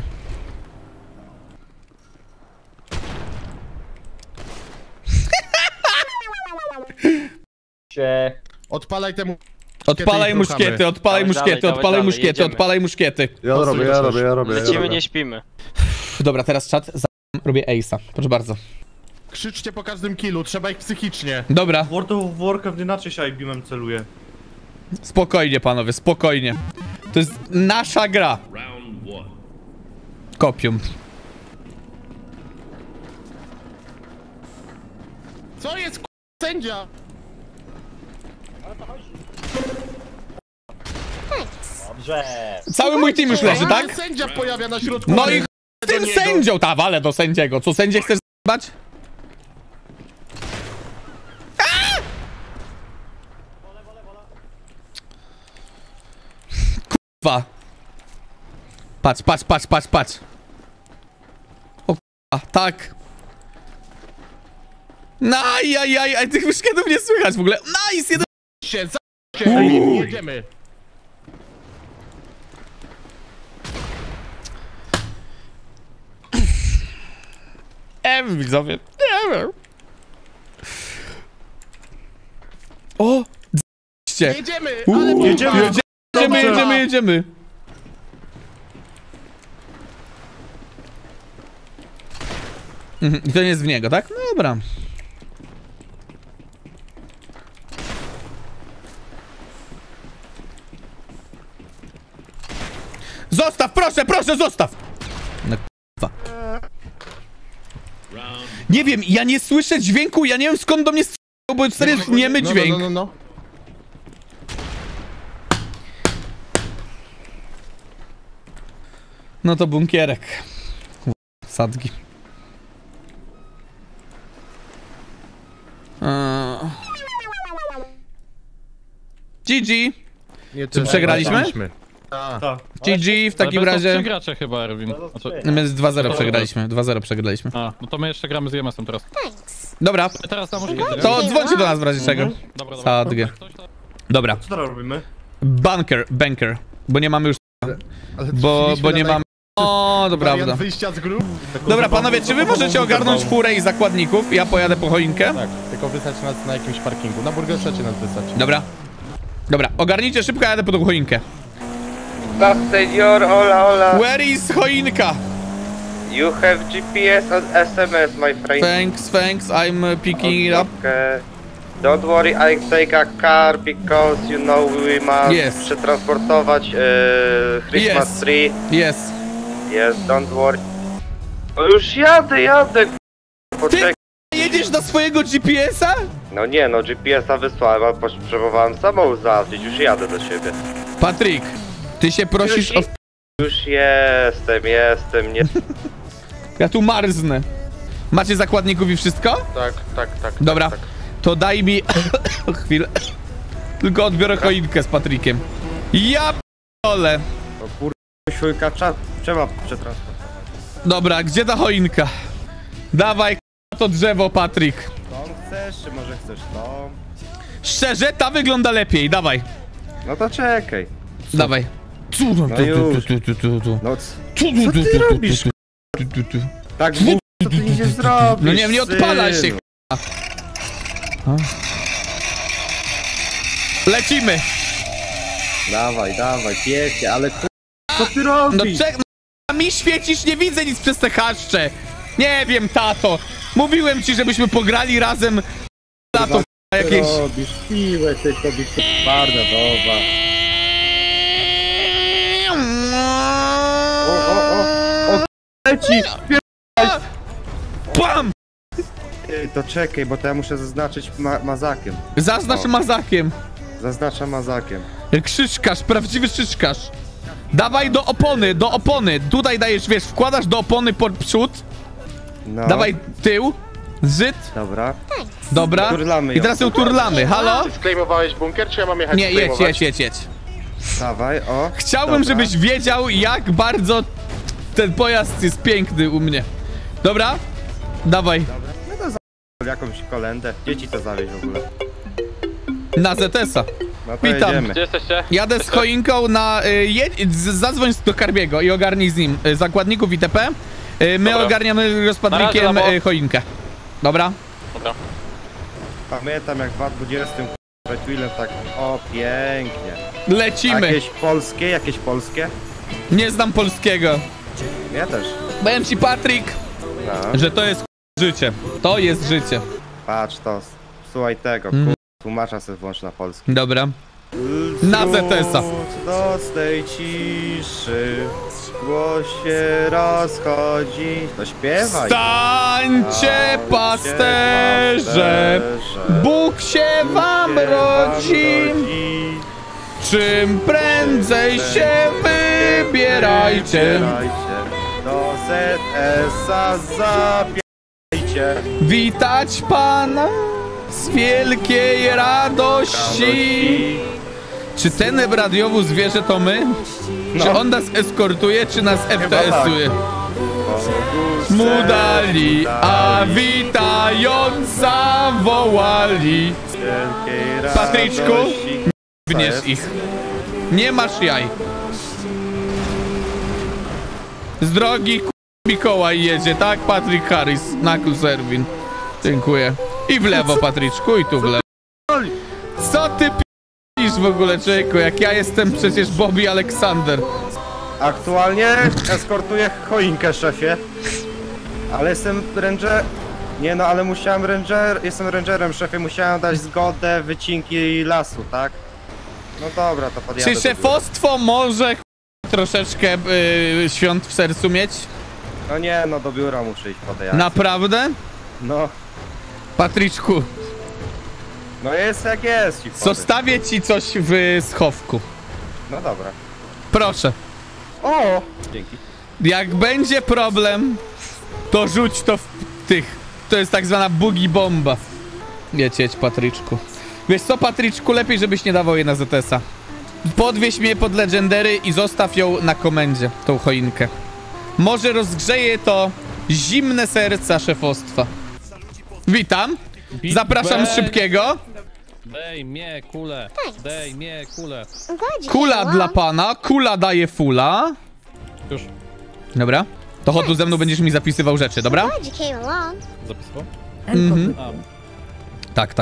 Odpalaj temu... Odpalaj muszkiety, odpalaj muszkiety, odpalaj muszkiety, odpalaj muszkiety. Ja robię. Lecimy, nie śpimy. Dobra, teraz czat, robię ace'a. Proszę bardzo. Krzyczcie po każdym killu, trzeba ich psychicznie. Dobra. World of Warcraft inaczej się IBM celuje. Spokojnie, panowie, spokojnie. To jest nasza gra. Kopium. Co jest sędzia? Dobrze. Cały mój team już leży, tak? Sędzia pojawia na środku. No i tym sędzią, ta walę do sędziego. Co, sędzie chcesz z***bać? Kurwa. Patrz, patrz, patrz, patrz, patrz. O kurwa, tak. Najajaj, tych wyszkietów nie słychać w ogóle. Nice, jeden... Jedziemy. Widzowie. O! Jedziemy, ale jedziemy. I to nie jest w niego, tak? No dobra. Zostaw, proszę, proszę, zostaw! No kurwa. Nie wiem, ja nie słyszę dźwięku, ja nie wiem skąd do mnie strzelają, bo serio jest niemy dźwięk. No to bunkierek. Sadgi. GG. Czy przegraliśmy? GG w takim razie. Przegracze chyba, Erwin. My z 2-0 przegraliśmy. 2-0 przegraliśmy. A, no to my jeszcze gramy z EMS-em teraz. Dobra. Teraz na możliwe. To dzwońcie do nas w razie czego. Dobra, Sadgę. Dobra. Co teraz robimy? Bunker. Bo nie mamy już... Bo nie mamy... O, to prawda. Wyjścia z grup. Dobra, panowie, czy wy możecie ogarnąć furę i zakładników? Ja pojadę po choinkę. Tak, tylko wysłać nas na jakimś parkingu. Na Burgerszecie nas wysłać. Dobra. Dobra, ogarnijcie szybko, ja jadę po tą choinkę. Senior, hola. Where is choinka? You have GPS and SMS, my friend. Thanks, I'm picking it up. Okay. Don't worry, I take a car because you know we must przetransportować Christmas tree. Yes, don't worry. O, już jadę. Poczekaj. Ty jedziesz na swojego GPS-a? No nie, no GPS-a wysłałem, a potrzebowałem samochód załatwić, już jadę do siebie. Patryk, ty się prosisz o... Już jestem, nie... Ja tu marznę. Macie zakładników i wszystko? Tak. Dobra, tak. to daj mi chwilę. Tylko odbiorę choinkę z Patrykiem. Ja p***ole. No kurwa, trzeba przetransportować. Dobra, gdzie ta choinka? Dawaj to drzewo, Patryk. To chcesz, czy może chcesz to? Szczerze, ta wygląda lepiej, dawaj. No to czekaj. Dawaj. No już. No co ty robisz? Tak mów, co ty nie zrobisz? No nie odpala się, Lecimy. Dawaj, pięknie, ale co ty robisz? No mi świecisz, nie widzę nic przez te haszcze. Nie wiem, tato. Mówiłem ci, żebyśmy pograli razem. Tato, jakieś... robisz? Piłę ty sobie twarda dowa. O, leci! Bam! To czekaj, bo to ja muszę zaznaczyć mazakiem. Zaznacz mazakiem. Zaznaczam mazakiem. Krzyżkarz, prawdziwy krzyżkarz. Dawaj do opony. Tutaj dajesz, wiesz, wkładasz do opony pod przód. No. Dawaj tył. Zyd. Dobra. I teraz ją turlamy. Halo? Sklejmowałeś bunkier, czy ja mam jechać? Nie, jedź. Dawaj, o. Chciałbym, żebyś wiedział, jak bardzo ten pojazd jest piękny u mnie. Dobra? Dawaj. No to jakąś kolendę. Dzieci to zawieź w ogóle. Na ZS-a. No to witam. Jedziemy. Gdzie jesteście? Jadę z choinką na... zadzwoń do Karbiego i ogarnij z nim zakładników itp. My ogarniamy z Patrykiem choinkę. Dobra? Dobra. Pamiętam jak w 2020 Redwillem tak... O, pięknie. Lecimy. Jakieś polskie? Nie znam polskiego. Ja też. Powiem ci, Patryk, że to jest życie. To jest życie. Patrz to, słuchaj tego, tłumacza sobie włącz na polski. Dobra. Na ZS-a. Do tej ciszy, głos się rozchodzi. To śpiewaj. Stańcie, pasterze, Bóg się wam rodzi. Czym prędzej się wybierajcie. Do ZS-a zabierajcie. Witać Pana z wielkiej radości. Czy ten radiowóz wie, że to my? Czy on nas eskortuje, czy nas FTS-uje? Mu dali, a witając zawołali. Patryczku, wniesz ich. Nie masz jaj. Z drogi Mikołaj jedzie, tak? Patrick Harris, Knuckles Erwin. Dziękuję. I w lewo, Patryczku, i tu w lewo. Co ty p***isz w ogóle, człowieku? Jak ja jestem przecież Bobby Alexander. Aktualnie eskortuję choinkę, szefie. Ale jestem ranger... Nie no, ale musiałem jestem rangerem, szefie, musiałem dać zgodę, wycinki lasu, tak? No dobra, to podjadę. Czy szefostwo może troszeczkę świąt w sercu mieć? No nie, no do biura muszę iść podejść. Naprawdę? No. Patryczku. No jest jak jest. Ci zostawię ci coś w schowku. No dobra. Proszę. O! Dzięki. Jak będzie problem, to rzuć to w tych. To jest tak zwana boogie bomba. Jedź, Patryczku. Wiesz co, Patryczku, lepiej żebyś nie dawał jej na ZS-a. Podwieź mnie pod Legendary i zostaw ją na komendzie, tą choinkę. Może rozgrzeje to zimne serca szefostwa. Witam. Zapraszam z szybkiego. Dej mnie kulę. Dej mnie kulę. Kula dla pana. Kula daje fula. Już. Dobra. To chodź tu ze mną, będziesz mi zapisywał rzeczy, dobra? Zapisywał? Mhm. Tak.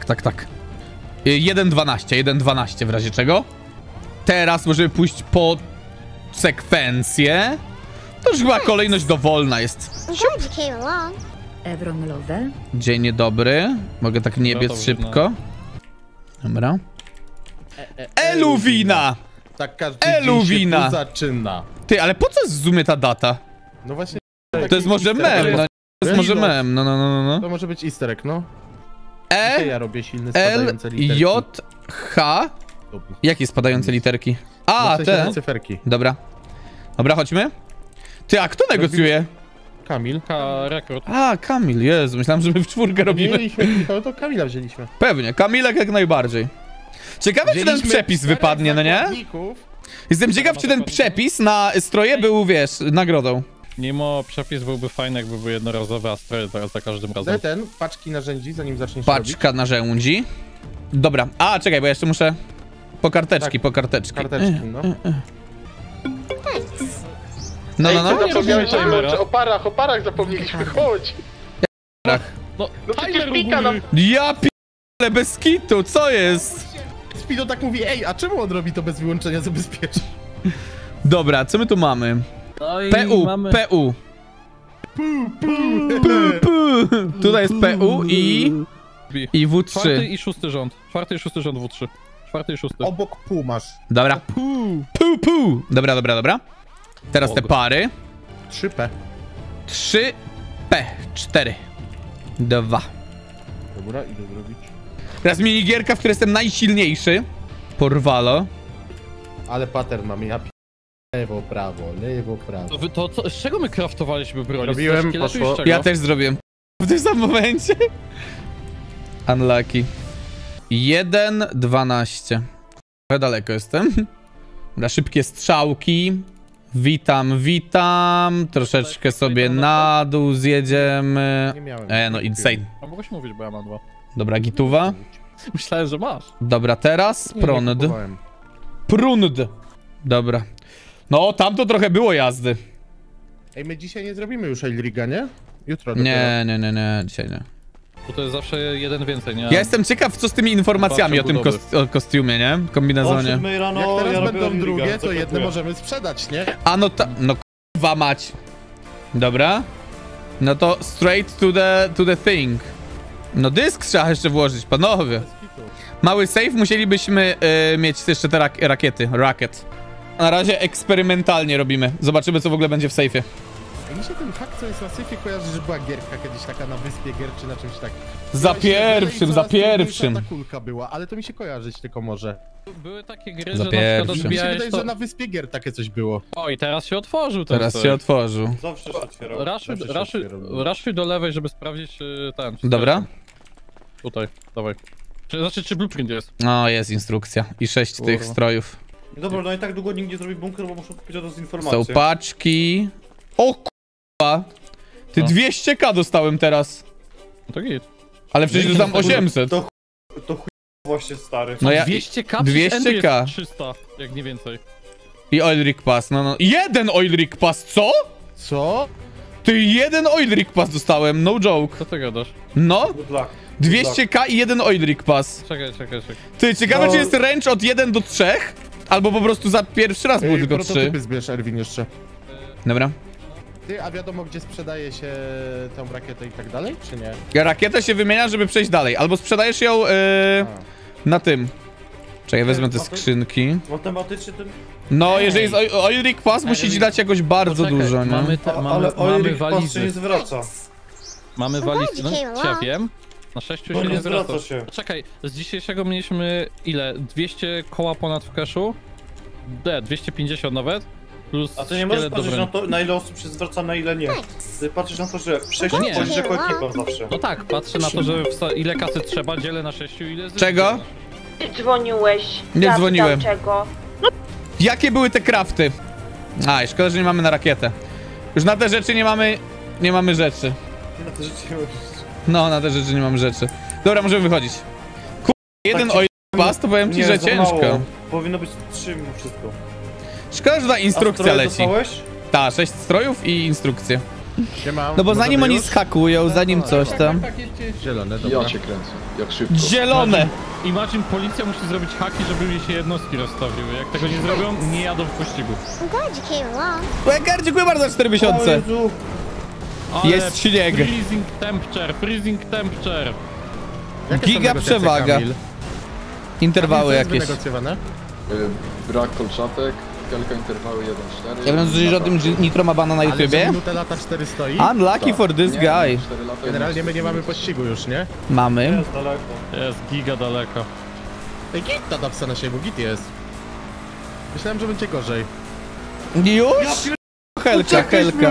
1.12 w razie czego. Teraz możemy pójść po sekwencję. To już chyba kolejność dowolna jest. Dzień dobry. Mogę tak nie biec szybko. Dobra. Eluwina! Tak każdy Eluwina! dzień się tu zaczyna. Ty, ale po co zoomy ta data? No właśnie. To jest może mem, no. To jest może mem, no. To może być easter egg, no. Ja robię silny L, spadające literki. J, H. Jakie spadające literki? A, No w sensie te. cyferki. Dobra. Dobra, chodźmy. Ty, a kto negocjuje? Kamil. Rekord. A, Kamil, Jezu, myślałem, że my w czwórkę robimy. Mieliśmy Michał, to Kamila wzięliśmy. Pewnie, Kamilek jak najbardziej. Ciekawe, czy ten przepis wypadnie, no nie? Jestem ciekaw, czy ten przepis na stroje był, wiesz, nagrodą. Mimo przepis byłby fajny, jakby był jednorazowy, a stroje za każdym razem. Ten, paczki narzędzi, zanim zaczniesz robić. Paczka narzędzi. Dobra, a czekaj, bo ja jeszcze muszę... Po karteczki, Tak, po karteczki. Karteczki, no. No. O parach zapomnieliśmy, chodź. No przecież pika nam... Ja p***le bez kitu, co jest? Speedo tak mówi, ej, a czemu on robi to bez wyłączenia zabezpieczeń? Dobra, co my tu mamy? No i PU, mamy... PU. Tutaj jest PU i W3. Czwarty i szósty rząd W3. Czwarty i szósty. Obok pół masz. Dobra. Pu. Dobra. Teraz te pary. 3P. 3P. 4. 2. Dobra, idę zrobić. Teraz minigierka, w której jestem najsilniejszy. Porwalo. Ale pattern mamy, ja lewo, prawo. To co, z czego my craftowaliśmy broń? Robiłem, poszło. Ja też zrobiłem. W tym samym momencie. Unlucky. 1.12. Trochę daleko jestem. Dobra, szybkie strzałki. Witam. Troszeczkę sobie na dół zjedziemy. No insane. A mogłeś mówić, bo ja mam 2. Dobra, gituwa. Myślałem, że masz. Dobra, teraz prund. Dobra. No, tam to trochę było jazdy. Ej, my dzisiaj nie zrobimy już Eilriga, nie? Jutro Nie, dzisiaj nie. Bo to jest zawsze jeden więcej, nie? Ja jestem ciekaw, co z tymi informacjami o tym kostiumie, nie? Kombinezonie. Jak teraz będą drugie, to jedne możemy sprzedać, nie? A no kurwa mać. Dobra. No to straight to the thing. No dysk trzeba jeszcze włożyć, panowie. Mały safe musielibyśmy mieć jeszcze te rakiety. Na razie eksperymentalnie robimy. Zobaczymy, co w ogóle będzie w safe'ie. Mi się ten hak, co jest na syfie, kojarzy, że była gierka kiedyś taka na wyspie gier, czy na czymś tak. Za pierwszym. Ta kulka była, ale to mi się kojarzyć tylko może. Były takie gry, Za że na przykład Mi się odbijałeś wydaje, to... że na wyspie gier takie coś było. O, i teraz się otworzył ten Teraz coś. się otworzył. Zawsze się otwierał. Raszuj do lewej, żeby sprawdzić ten... Dobra. Tutaj, dawaj. Czy blueprint jest? No, jest instrukcja. I 6 tych strojów. Dobra, no i tak długo nikt nie zrobi bunker, bo muszą kupić od nas informacje. Są paczki. O k***a. Ty 200k dostałem teraz. No to git. Ale przecież dostałem 800. To chuj właśnie, stary. No ja... 200k? 200k. 300, jak nie więcej. I oil rig pass, no. Jeden oil rig pass, co? Co? Ty jeden oil rig pass dostałem, no joke. Co ty gadasz? No. Good luck. 200k i jeden oil rig pass. Czekaj. Ty, ciekawe czy jest range od 1 do 3? Albo po prostu za pierwszy raz było tylko 3. Prototypy zbierz, Erwin, jeszcze. Dobra. Ty, a wiadomo, gdzie sprzedaje się tą rakietę i tak dalej, czy nie? Rakietę się wymienia, żeby przejść dalej. Albo sprzedajesz ją na tym. Czekaj, wezmę te skrzynki. Matematycznie ten... No, jeżeli jest oil rig pass, musi ci dać jakoś bardzo dużo, nie? Ale Oirik pas się nie zwraca. Mamy walizę, no ja wiem. Na 6 się nie zwraca. Się. Czekaj, z dzisiejszego mieliśmy ile? 200 koła ponad w cashu? 250 nawet? Plus a ty nie możesz patrzeć na to, na ile osób się zwraca, na ile nie. Ty patrzysz na to, że 6 wchodzisz jako ekipa zawsze. No tak, patrzę na to, że ile kasy trzeba, dzielę na 6 ile z... Czego? Ty dzwoniłeś. Nie dzwoniłem. Czego? Jakie były te crafty? A, szkoda, że nie mamy na rakietę. Już na te rzeczy nie mamy rzeczy. Na te rzeczy nie możesz. No, na te rzeczy nie mamy rzeczy. Dobra, możemy wychodzić. Jeden oil pass, to powiem ci, że ciężko. Mało. Powinno być 3 mimo wszystko. Szkoda, że ta instrukcja leci. Dostałeś? Ta, 6 strojów i instrukcję. Siema, No bo zanim oni schakują, zanim coś tam. Zielone, dobra. Ja cię kręcę, jak szybko. Zielone! Imagine, policja musi zrobić haki, żeby mi się jednostki rozstawiły. Jak tego nie zrobią, nie jadą w pościgu. I'm glad you came along. Łekar, dziękuję bardzo za 4 miesiące. Jest śnieg. Freezing temperature. Giga przewaga. Interwały jakieś. Wynegocjowane? Brak kolczatek, kilka interwały 1-4. Ja wiem, że o tym, że Nitro ma bana na YouTubie. Ale minutę lata 4 stoi? Unlucky for this guy. Generalnie my nie mamy pościgu już, nie? Mamy. Jest daleko. Jest giga daleko. Ej, git ta dawca na siebie, bo git jest. Myślałem, że będzie gorzej. Już? Helka.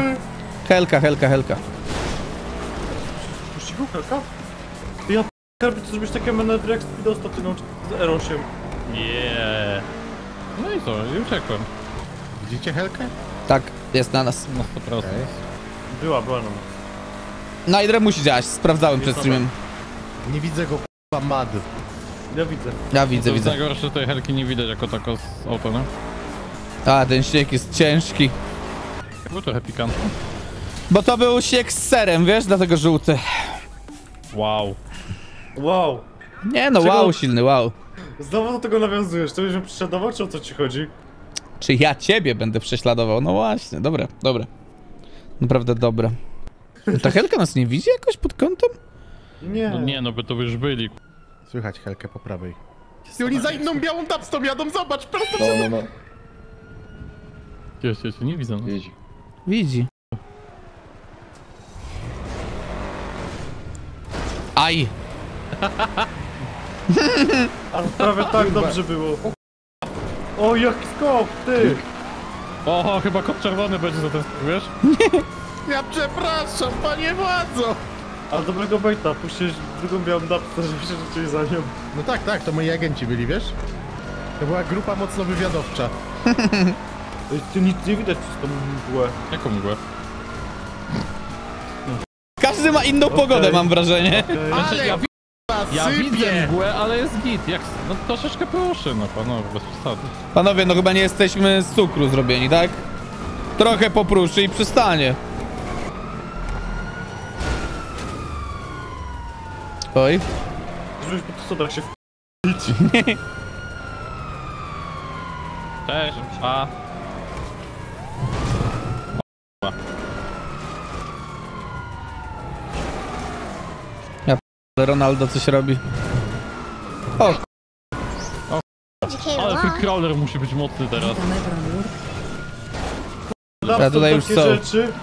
Pościgu Helka? Ty ja p***, ty zrobisz takie manewry jak Speed ostatnio z R8. Yeah. No i co, i uciekłem. Widzicie Helkę? Tak, jest na nas. No 100%. Okay. Była no. Na Hydra musi działać, sprawdzałem przed streamem. Nie widzę go, k***a, mad. Ja widzę. Ja widzę. Najgorsze, tej helki nie widać jako tako z auta, no? A, ten śnieg jest ciężki. Był trochę pikantny. Bo to był śnieg z serem, wiesz, dlatego żółty. Wow. Nie no, wow, silny, wow. Znowu do tego nawiązujesz, to byś mnie prześladował, czy o co ci chodzi? Czy ja ciebie będę prześladował? No właśnie, dobra. Naprawdę dobra. Ta Helka nas nie widzi jakoś pod kątem? Nie. No nie, no by to już byli. Słychać Helkę po prawej. I oni za inną białą tapstą jadą, zobacz, prosto No. Cię nie widzę. No. Widzi. Aj! Ale prawie tak dobrze było. O, jaki skok, ty! O, chyba kot czerwony będzie za ten skok, wiesz? Ja przepraszam, panie władzo! Ale dobrego bejta, puściłeś drugą białą dapkę, żeby się rzucili za nią. No tak, to moi agenci byli, wiesz? To była grupa mocno wywiadowcza. Tu nic nie widać przez tą mgłę. Jaką mgłę? Każdy ma inną pogodę, mam wrażenie. Ale ja widzę mgłę, ale jest git. Jak, no troszeczkę proszę, no panowie, bez przesady. Panowie, no chyba nie jesteśmy z cukru zrobieni, tak? Trochę popruszy i przystanie. Oj. Żebyś po sodach się Cześć, a. Ronaldo coś robi. O, Ale ten crawler musi być mocny teraz. ja tutaj już są.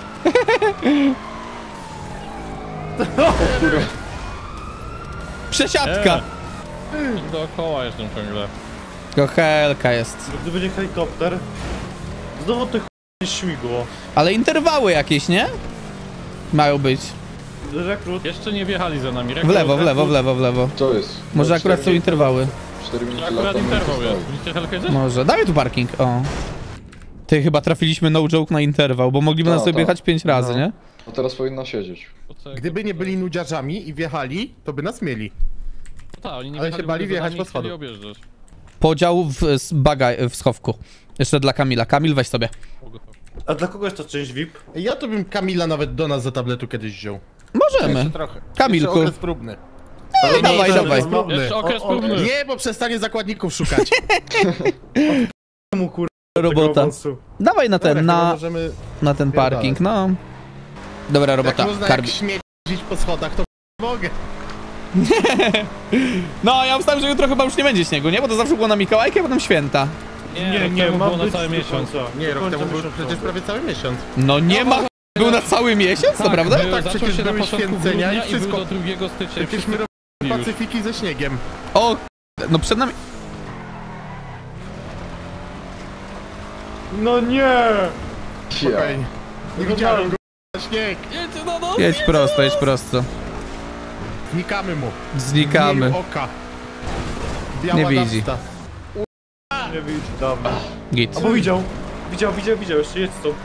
Przesiadka! Dookoła jestem ciągle. Tylko Helka jest. Gdy będzie helikopter, znowu to śmigło. Ale interwały jakieś, nie? Mają być. Rekrut. Jeszcze nie wjechali za nami. W lewo, w lewo, w lewo, w lewo. Co jest? Może akurat są interwały. 4 minuty Akurat lata. interwał jest. Widzicie Helkę gdzieś? Może. Dawaj tu parking, o. Ty, chyba trafiliśmy no joke na interwał, bo mogliby nas sobie jechać 5 razy, nie? No teraz powinna siedzieć. Gdyby nie byli nudziarzami i wjechali, to by nas mieli. Tak, oni nie Ale się bali wjechać po schodu. schodach. Podział w schowku. Jeszcze dla Kamila. Kamil, weź sobie. A dla kogo jest to część VIP? Ja to bym Kamila nawet do nas za tabletu kiedyś wziął. Możemy. Jeszcze trochę. Kamilku. Jeszcze okres próbny. Ej, dawaj, dawaj. Jeszcze okres próbny. Nie, bo przestanie zakładników szukać. Robota. Dawaj na ten, Dobra, możemy... na ten parking, no. Dobra robota. Jak można jak śmiecić po schodach, to mogę. No, ja ustałem, że jutro chyba już nie będzie śniegu, nie? Bo to zawsze było na Mikołajkę, a potem święta. Nie, ma ma było na być cały do miesiąc. końca. Nie, rok Końca temu był miesiąca. przecież prawie cały miesiąc. No nie ma. Był na cały miesiąc, naprawdę? był, Tak, zaczął przecież się na były początku święcenia grudnia i wszystko. był do 2 stycznia. Przecież my robimy Pacyfiki ze śniegiem. O, no przed nami. No nie! Spokojnie. Nie widziałem go na śnieg. Jedź na nos! Jedź prosto, jedź prosto. Znikamy mu. Znikamy. Mniej oka. Biała Nie widzi. damsta. Nie widzi, dobra. Git. Albo widział. Widział, jeszcze jedź stąd.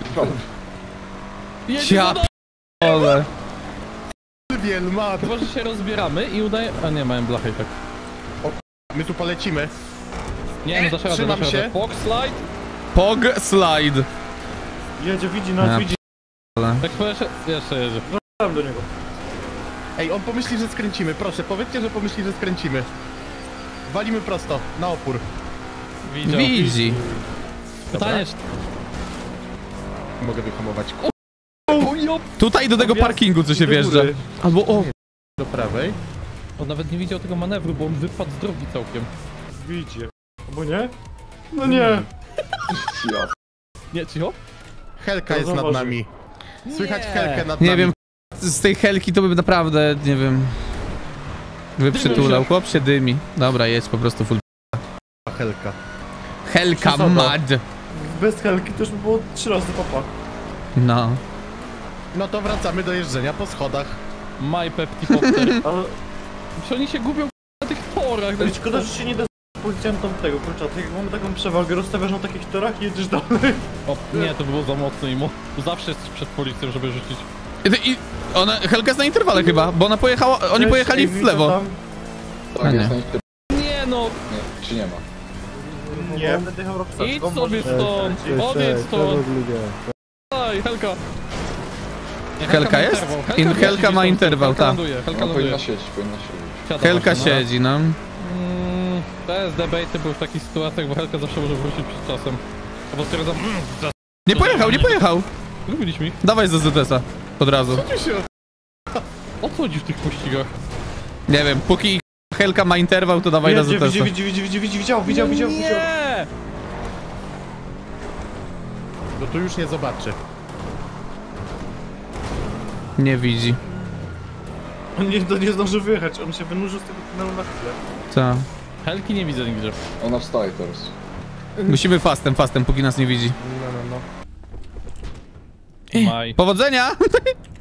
Ja p***ole. Wielmat. Chyba, że się rozbieramy i udaje... A nie, mają blachę i tak. My tu polecimy. Nie, no dasz radę, trzymam dasz się. radę. Pog slide. Pog slide. Jedzie, widzi nas, Ja widzi. Tak jeszcze jedzie. Wracam do niego. Ej, on pomyśli, że skręcimy. Proszę, powiedzcie, że pomyśli, że skręcimy. Walimy prosto, na opór. Widział. Widzi. Pytanie, czy... Mogę wyhamować. Tutaj do tego parkingu, co się do wjeżdża. góry. Albo o. Do prawej. On nawet nie widział tego manewru, bo on wypadł z drogi całkiem. Widzi. Albo nie? No nie. Ja. Nie, cicho? Helka To jest nad zauważył. nami. Słychać Helkę nad Nie nami. wiem, z tej helki to by naprawdę, nie wiem... Wyprzytulał. Chłop się dymi. Dobra, jedź po prostu full. Helka. Helka Przesada. mad. Bez helki to już by było 3 razy papa. No. No to wracamy do jeżdżenia po schodach. My Peptipopter. Ale Czy oni się gubią na tych torach? ale szkoda, że się nie da powiedziałem tamtego kurczaka. Jak mamy taką przewagę, rozstawiasz na takich torach i jedziesz dalej. O, nie, to było za mocno i zawsze jesteś przed policją, żeby rzucić. I ona, Helka jest na interwale chyba, bo ona pojechała, oni Cześć, pojechali ej, w widzę lewo. tam. A Tak, nie. jest na inter... Nie no, Nie, czy nie ma? Nie, będę jechał Rockstar. idź sobie stąd, odejdź stąd. Daj, Helka. Nie, Helka ma jest? interwał. Helka ma interwał, Helka tak. ląduje, Helka No, ląduje. powinna siedzieć, powinna siedzieć. Siada Helka właśnie, no. siedzi, no. To jest debate był w takich sytuacjach, bo Helka zawsze może wrócić przed czasem. Albo stwierdzam, Nie pojechał, nie pojechał. Lubiliśmy ich. Dawaj z ZS-a. Od razu. O co chodzi w tych pościgach? Nie wiem, póki Helka ma interwał, to dawaj na Jedzie, ZS-a. widział. Nie! No tu już nie zobaczy. Nie widzi. On nie zdąży wyjechać, on się wynurzył z tego tunelu na chwilę. Co? Helki nie widzę nigdzie. Ona wstaje teraz. Musimy fastem, póki nas nie widzi. No. Maj. Powodzenia!